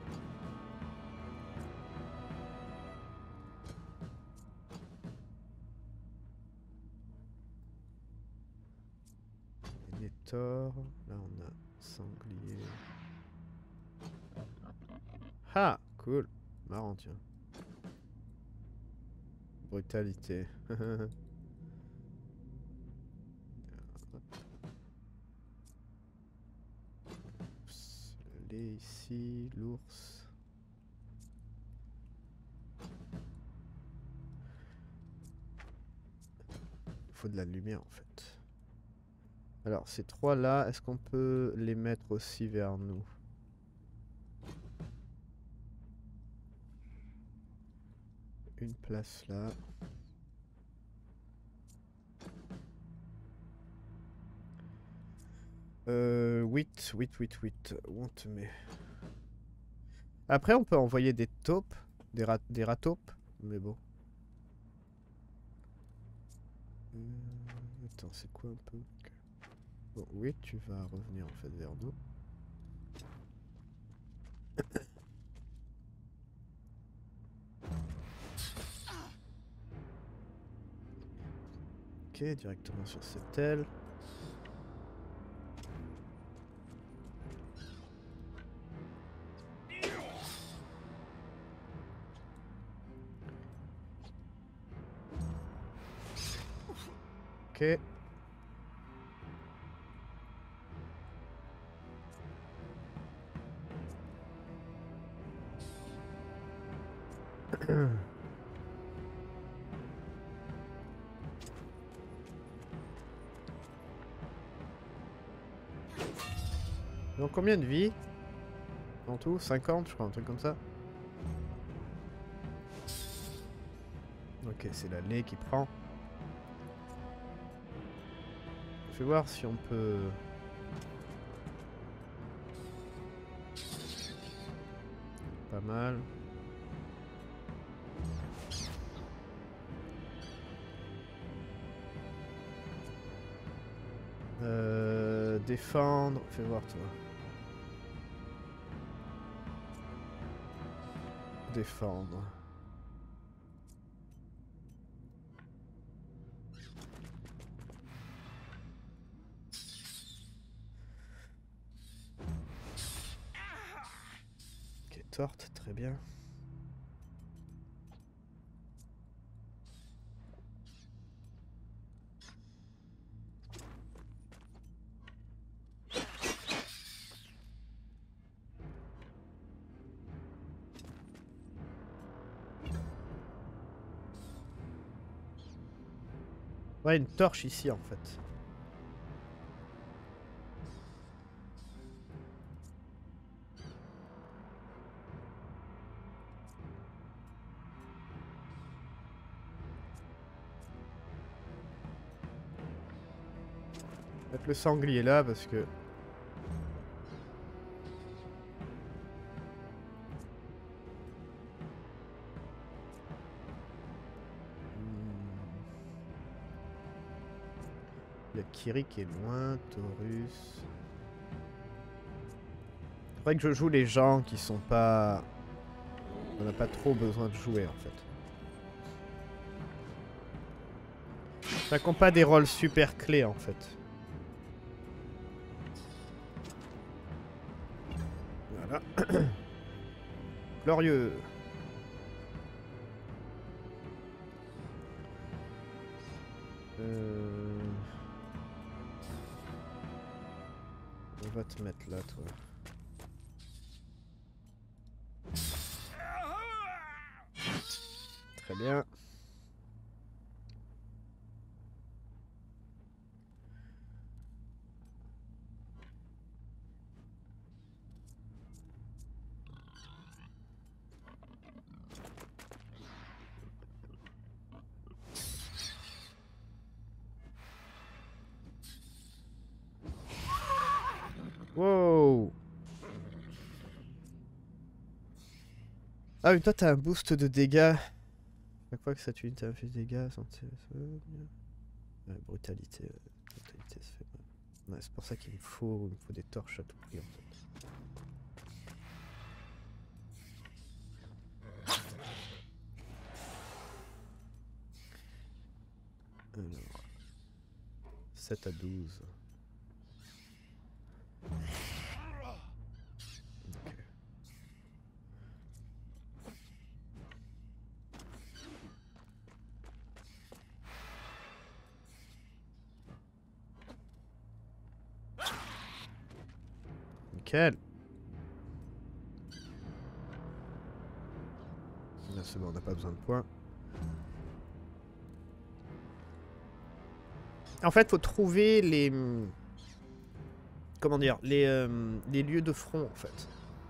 Des tors. Là on a sanglier. Ah, cool. Marrant, tiens. Brutalité. Lait ici, l'ours. Il faut de la lumière en fait. Alors ces trois là, est-ce qu'on peut les mettre aussi vers nous? Une place là. Huit. Où on te met? Après on peut envoyer des taupes, des rataupes, mais bon. Attends, c'est quoi un peu? Bon, oui, tu vas revenir en fait vers nous. Ok, directement sur cette aile. Ok. Donc combien de vies en tout? 50 je crois, un truc comme ça. Ok, c'est la lait qui prend. Je vais voir si on peut... Pas mal. Défendre. Fais voir toi. Défendre. Ok, torte, très bien. Ouais, une torche ici en fait. Mettre le sanglier là parce que... Il y a Kiri qui est loin, Taurus... Faudrait que je joue les gens qui sont pas... On n'a pas trop besoin de jouer en fait. Ça compte pas des rôles super clés en fait. Voilà. Glorieux. On va te mettre là toi. Très bien. Ah mais toi t'as un boost de dégâts. Chaque fois que ça tue, t'as fait des dégâts. Ouais, brutalité. Brutalité, ça fait mal. Ouais, c'est pour ça qu'il me faut des torches à tout prix en fait. Alors, 7 à 12. Ok. Nickel. Là c'est bon, on n'a pas besoin de points. En fait, faut trouver les... Comment dire, les lieux de front en fait.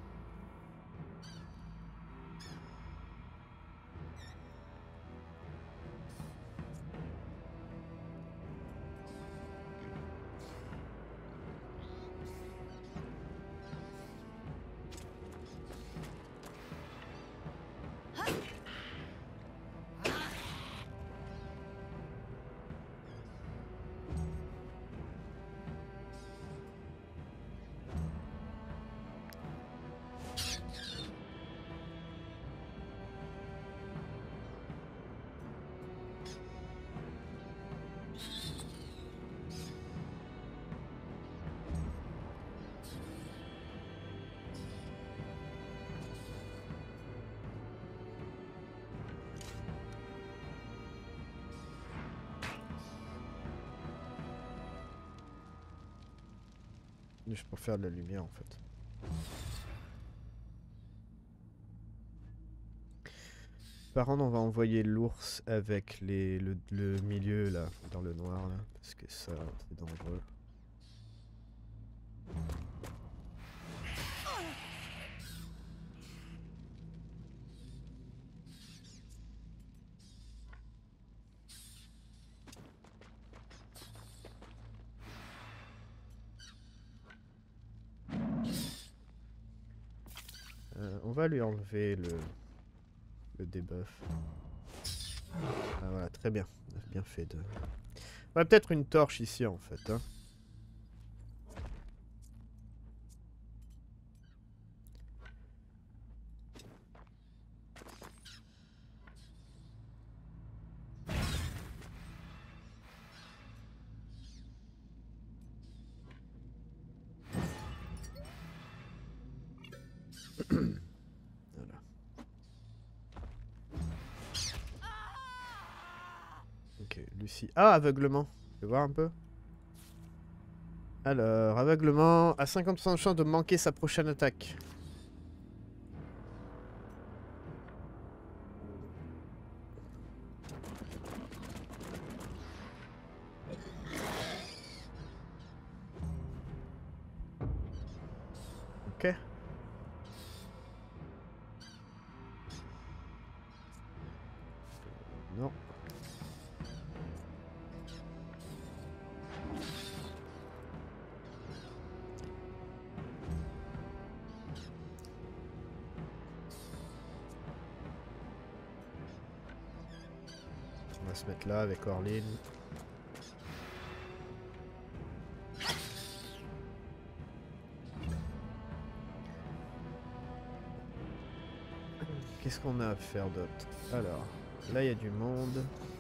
Juste pour faire de la lumière en fait. Par contre, on va envoyer l'ours avec le milieu là, dans le noir là, parce que ça c'est dangereux. On va lui enlever le debuff. Ah voilà, très bien. On a bien fait de... On va peut-être une torche ici en fait. Hein. Voilà. Ok, Lucie. Ah, aveuglement. Je vais voir un peu. Alors, aveuglement à 50% de chance de manquer sa prochaine attaque. Ok. Non. On va se mettre là avec Orline. Qu'est-ce qu'on a à faire d'autre? Alors, là il y a du monde.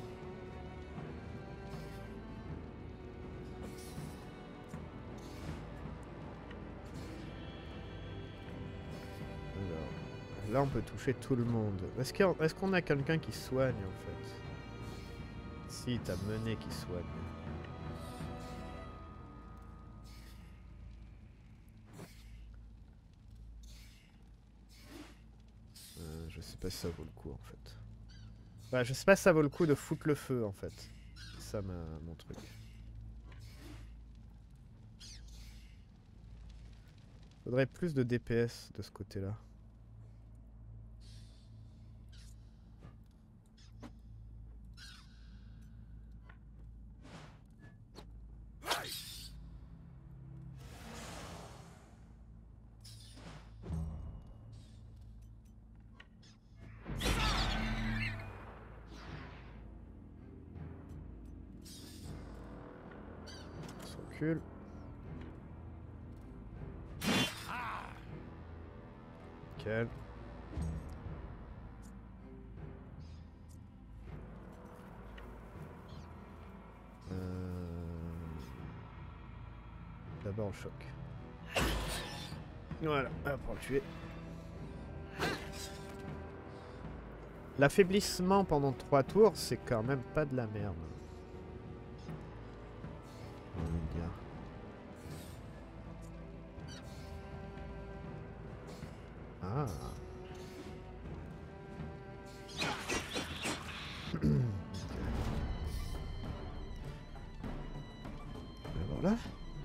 Alors, là on peut toucher tout le monde. Est-ce qu'on a quelqu'un qui soigne en fait? Si, t'as mené qui soigne. Je sais pas si ça vaut le coup en fait. Bah, je sais pas si ça vaut le coup de foutre le feu en fait. C'est ça mon truc. Faudrait plus de DPS de ce côté-là. recule. Nickel. D'abord le choc. Voilà, hop, pour le tuer. L'affaiblissement pendant 3 tours, c'est quand même pas de la merde. On va le dire. Ah. Voilà.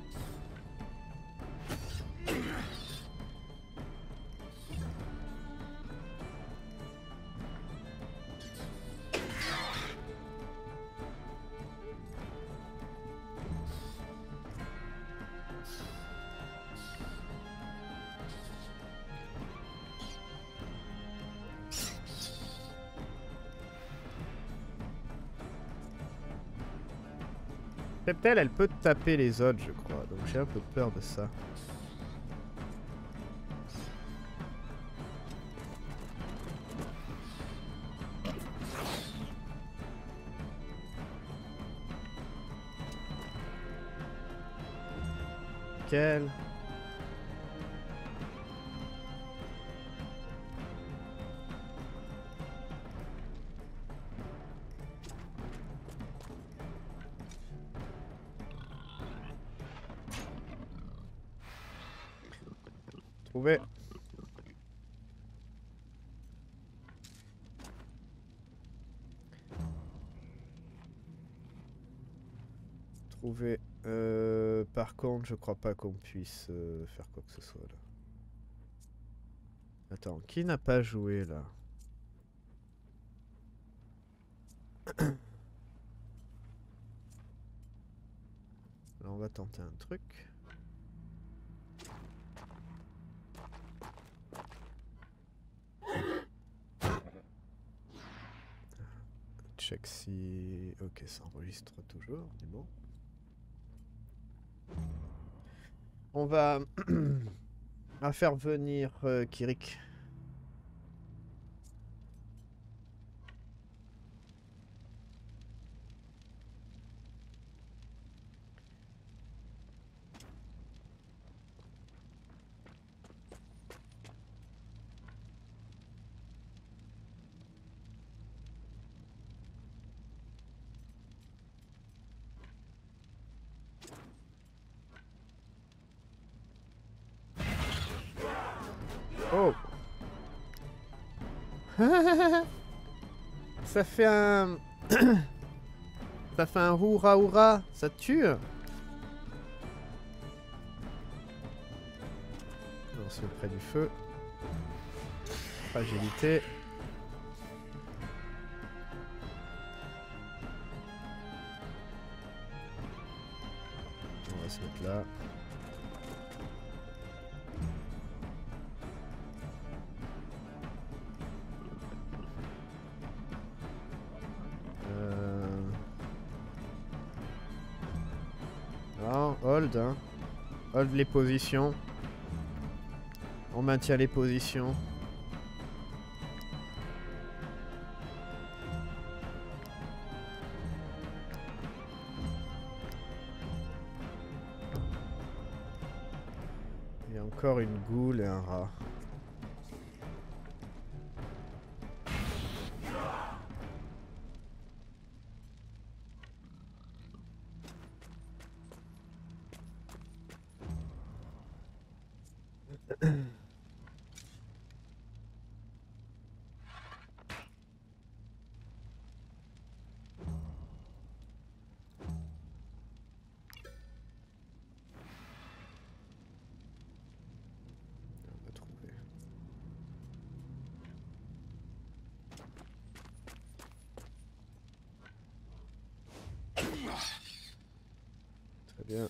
Peptel, elle peut taper les autres, je crois. Donc j'ai un peu peur de ça. Quel... Trouvé. Trouvé. Par contre, je crois pas qu'on puisse faire quoi que ce soit là. Attends, qui n'a pas joué là? Là, on va tenter un truc. Check si... Ok, ça enregistre toujours, c'est bon. On va faire venir Kirik. Oh. Ça fait un... Ça fait un houra houra. Ça tue. On se met près du feu. Fragilité. On va se mettre là. Non, hold, hein. Hold les positions. On maintient les positions. Il y a encore une goule et un rat. Très bien.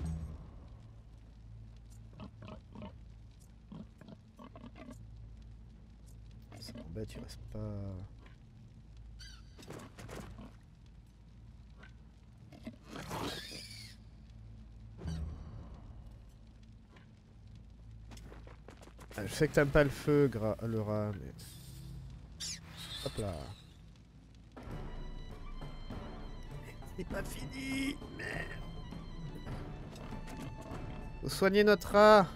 Ça m'embête, il reste pas... Je sais que t'aimes pas le feu, le rat, mais... Hop là. C'est pas fini, merde. Faut soigner notre rat.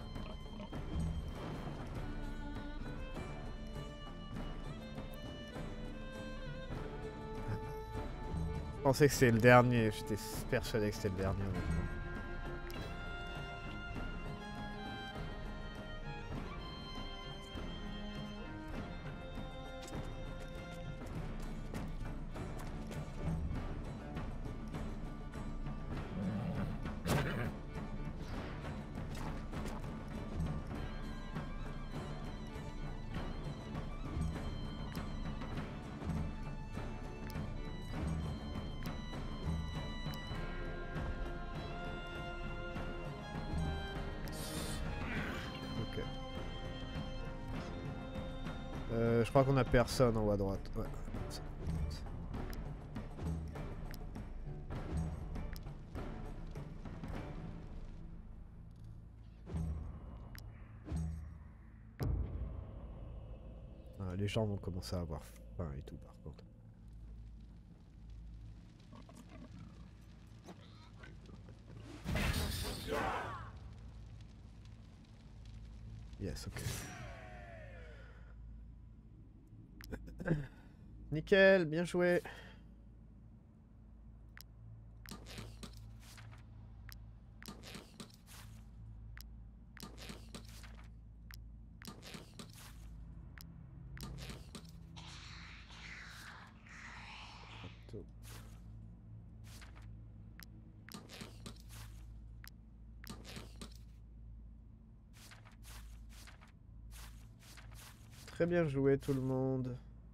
Je pensais que c'était le dernier, j'étais persuadé que c'était le dernier. Honnêtement. Je crois qu'on a personne en haut à droite. Ouais. Ah, les gens vont commencer à avoir faim et tout par contre. Yes, ok. Nickel, bien joué. Très bien joué tout le monde.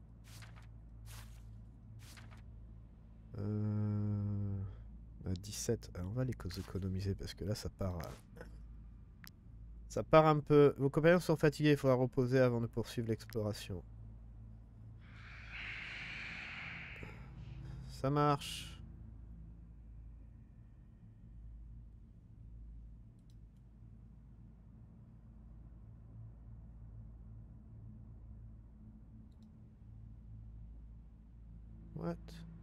À 17. On va les économiser parce que là ça part. Ça part un peu. Vos compagnons sont fatigués, il faudra reposer avant de poursuivre l'exploration. Ça marche. What?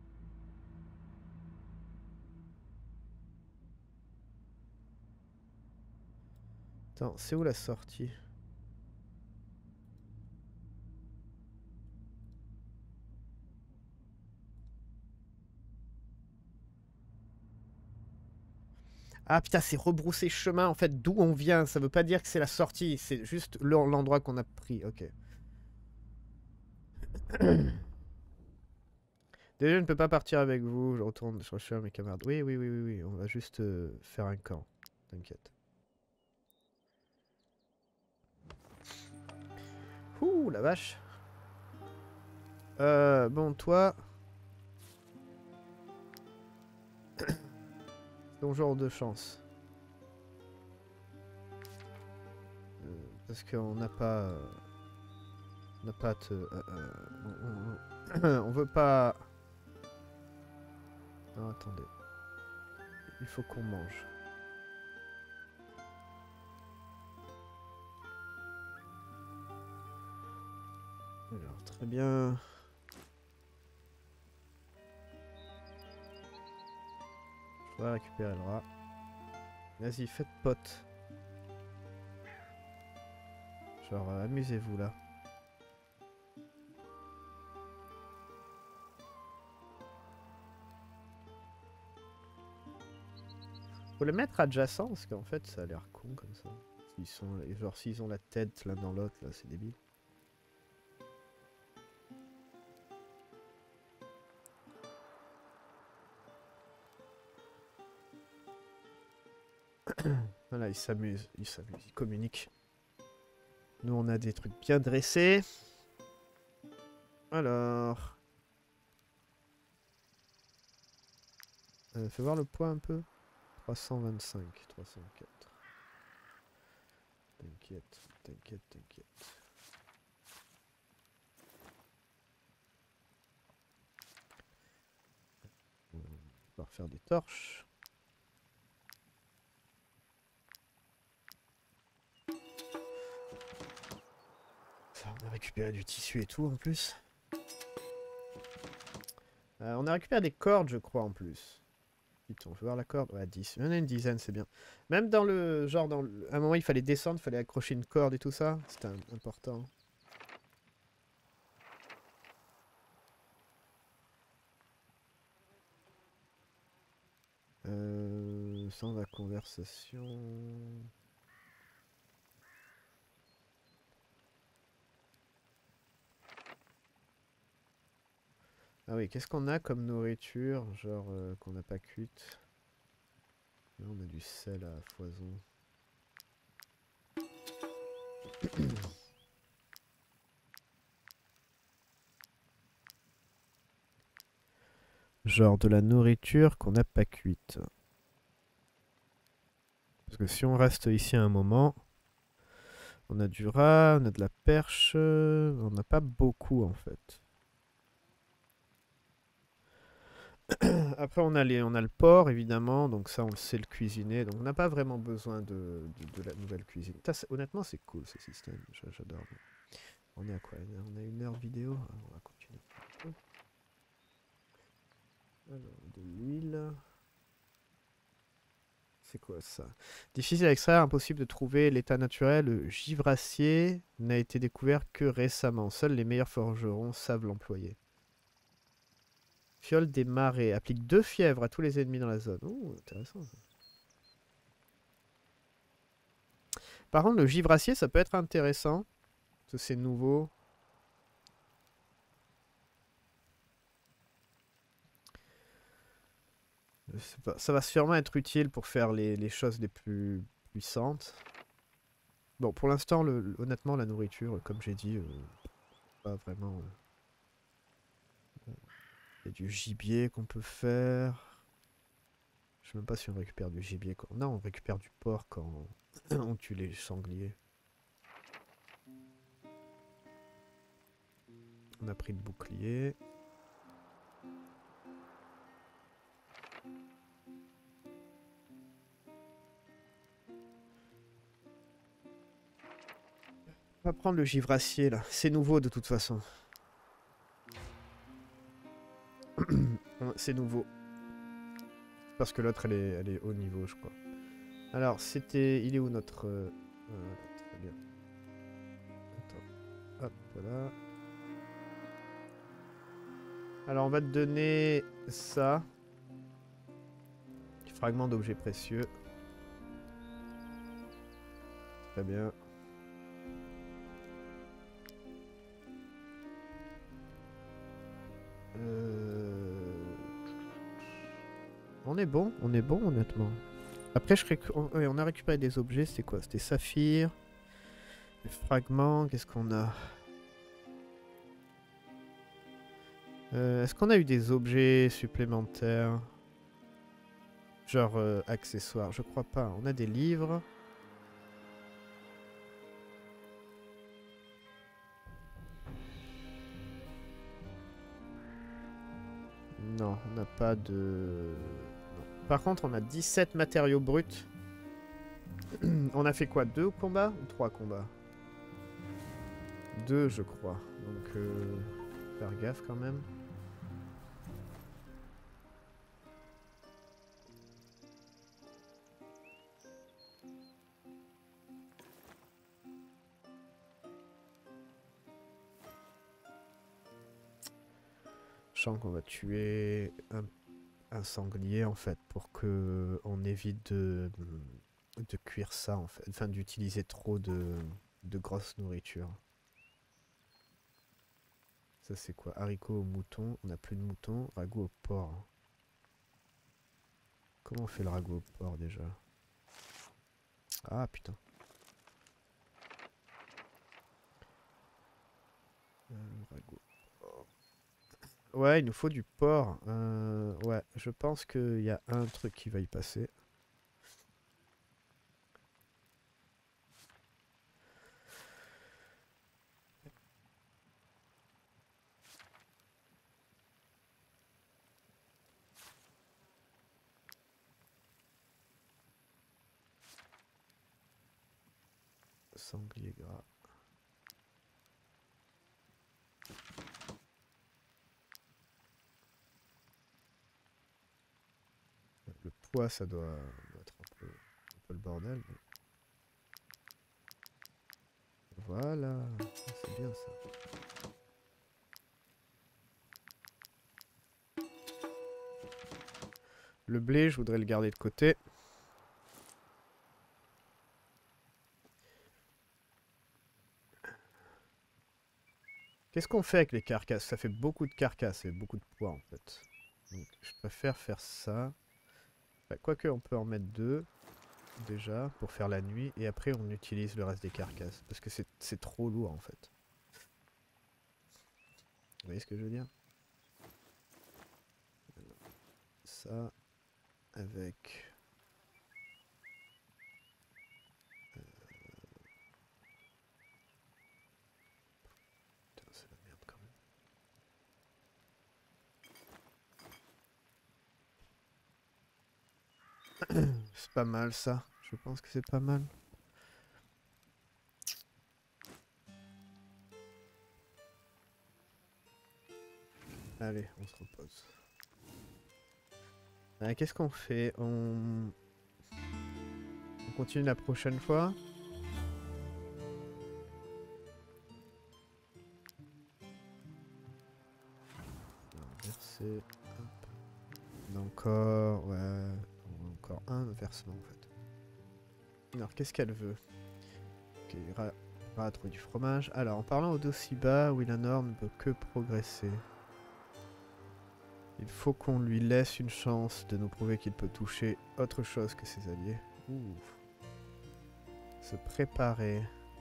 Attends, c'est où la sortie? Ah putain, c'est rebrousser chemin en fait d'où on vient. Ça veut pas dire que c'est la sortie, c'est juste l'endroit qu'on a pris. Ok. Déjà, je ne peux pas partir avec vous. Je retourne chercher mes camarades. Oui, oui, oui, oui, oui. On va juste faire un camp. T'inquiète. Ouh, la vache. Bon, toi... Ton genre de chance. Parce qu'on n'a pas... on n'a pas te... on veut pas... Non, attendez. Il faut qu'on mange. Alors, très bien. Je vais récupérer le rat. Vas-y, faites pote. Genre, amusez-vous là. Faut les mettre adjacents parce qu'en fait ça a l'air con comme ça. S'ils sont, genre s'ils ont la tête l'un dans l'autre là, c'est débile. Voilà, ils s'amusent, ils communiquent. Nous on a des trucs bien dressés. Alors... fais voir le poids un peu. 325, 304. T'inquiète, t'inquiète, t'inquiète. On va refaire des torches. récupéré du tissu et tout en plus. On a récupéré des cordes, je crois, en plus. Putain, on peut voir la corde. Ouais, 10. Il y en a une dizaine, c'est bien. Même dans le... Genre, à un moment, il fallait descendre, il fallait accrocher une corde et tout ça. C'était important. Sans la conversation... Ah oui, qu'est-ce qu'on a comme nourriture, genre qu'on n'a pas cuite? Là, on a du sel à foison. Genre de la nourriture qu'on n'a pas cuite. Parce que si on reste ici un moment, on a du rat, on a de la perche, on n'a pas beaucoup en fait. Après on a le porc évidemment, donc ça on le sait le cuisiner, donc on n'a pas vraiment besoin de la nouvelle cuisine. Honnêtement c'est cool ce système, j'adore. On est à quoi? On a 1 heure de vidéo. Ah, on va continuer un peu. Alors, de l'huile. C'est quoi ça? Difficile à extraire, impossible de trouver l'état naturel. Le givracier n'a été découvert que récemment. Seuls les meilleurs forgerons savent l'employer. Fiole des marais. Applique 2 fièvres à tous les ennemis dans la zone. Oh, intéressant ça. Par contre, le givracier, ça peut être intéressant. Parce que c'est nouveau. Je sais pas. Ça va sûrement être utile pour faire les choses les plus puissantes. Bon, pour l'instant, honnêtement, la nourriture, comme j'ai dit, pas vraiment. Il y a du gibier qu'on peut faire. Je sais même pas si on récupère du gibier. Non, on récupère du porc quand on tue les sangliers. On a pris le bouclier. On va prendre le givracier là. C'est nouveau de toute façon. C'est nouveau. Parce que l'autre elle est haut niveau je crois. Alors c'était... Il est où notre... voilà, très bien. Attends. Hop là. Alors on va te donner ça. Fragment d'objets précieux. Très bien. On est bon honnêtement. Après, on a récupéré des objets, c'était quoi? C'était saphir, des fragments, qu'est-ce qu'on a? Est-ce qu'on a eu des objets supplémentaires? Genre accessoires, je crois pas. On a des livres. Non, on n'a pas de... Non. Par contre, on a 17 matériaux bruts. On a fait quoi? 2 combats ou 3 combats? 2 je crois. Donc, faire gaffe quand même. Je sens qu'on va tuer un sanglier en fait pour que on évite de cuire ça en fait. Enfin d'utiliser trop de grosse nourriture. Ça c'est quoi? Haricots au mouton. On n'a plus de mouton. Ragoût au porc. Comment on fait le ragoût au porc déjà? Ah putain. Ragoût. Ouais, il nous faut du porc. Ouais, je pense qu'il y a un truc qui va y passer. Sanglier gras. Le poids, ça doit être un peu le bordel. Mais... Voilà, c'est bien ça. Le blé, je voudrais le garder de côté. Qu'est-ce qu'on fait avec les carcasses? Ça fait beaucoup de carcasses et beaucoup de poids en fait. Donc je préfère faire ça. Bah, quoique on peut en mettre 2 déjà pour faire la nuit et après on utilise le reste des carcasses parce que c'est trop lourd en fait. Vous voyez ce que je veux dire? Ça avec... Putain, c'est la merde quand même. C'est pas mal ça. Je pense que c'est pas mal. Allez, on se repose. Qu'est-ce qu'on fait? On continue la prochaine fois. Verser. Hop. On a encore... Ouais. On a encore un versement en fait. Alors qu'est-ce qu'elle veut? Ok, va trouver du fromage. Alors en parlant au Dociba, Willanor ne peut que progresser. Il faut qu'on lui laisse une chance de nous prouver qu'il peut toucher autre chose que ses alliés. Ouh. Se préparer.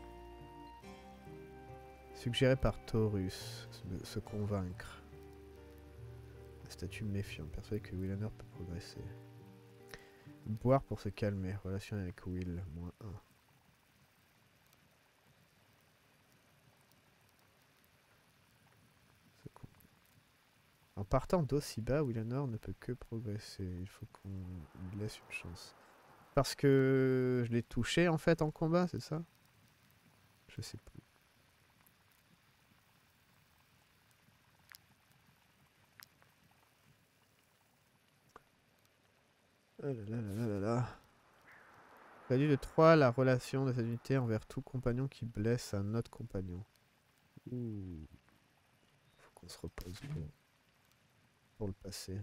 Suggéré par Taurus. Se convaincre. La statue méfiante. Persuadé que Willanor peut progresser. Boire pour se calmer. Relation avec Will. -1. En partant d'aussi bas, Willanor ne peut que progresser. Il faut qu'on lui laisse une chance. Parce que je l'ai touché en fait en combat, c'est ça? Je sais plus. Oh là là là là là. Value de 3, la relation de cette unité envers tout compagnon qui blesse un autre compagnon. Ouh. Faut qu'on se repose pour le passer.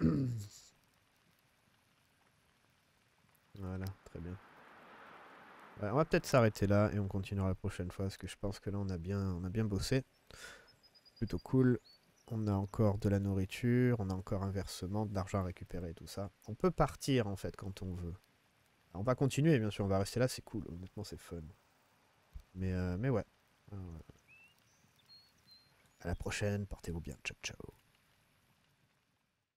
Voilà, très bien. Ouais, on va peut-être s'arrêter là et on continuera la prochaine fois parce que je pense que là on a bien bossé. Plutôt cool. On a encore de la nourriture, on a encore un versement, de l'argent à récupérer, tout ça. On peut partir en fait quand on veut. Alors, on va continuer bien sûr, on va rester là, c'est cool, honnêtement c'est fun. Mais ouais. À la prochaine, portez-vous bien, ciao ciao.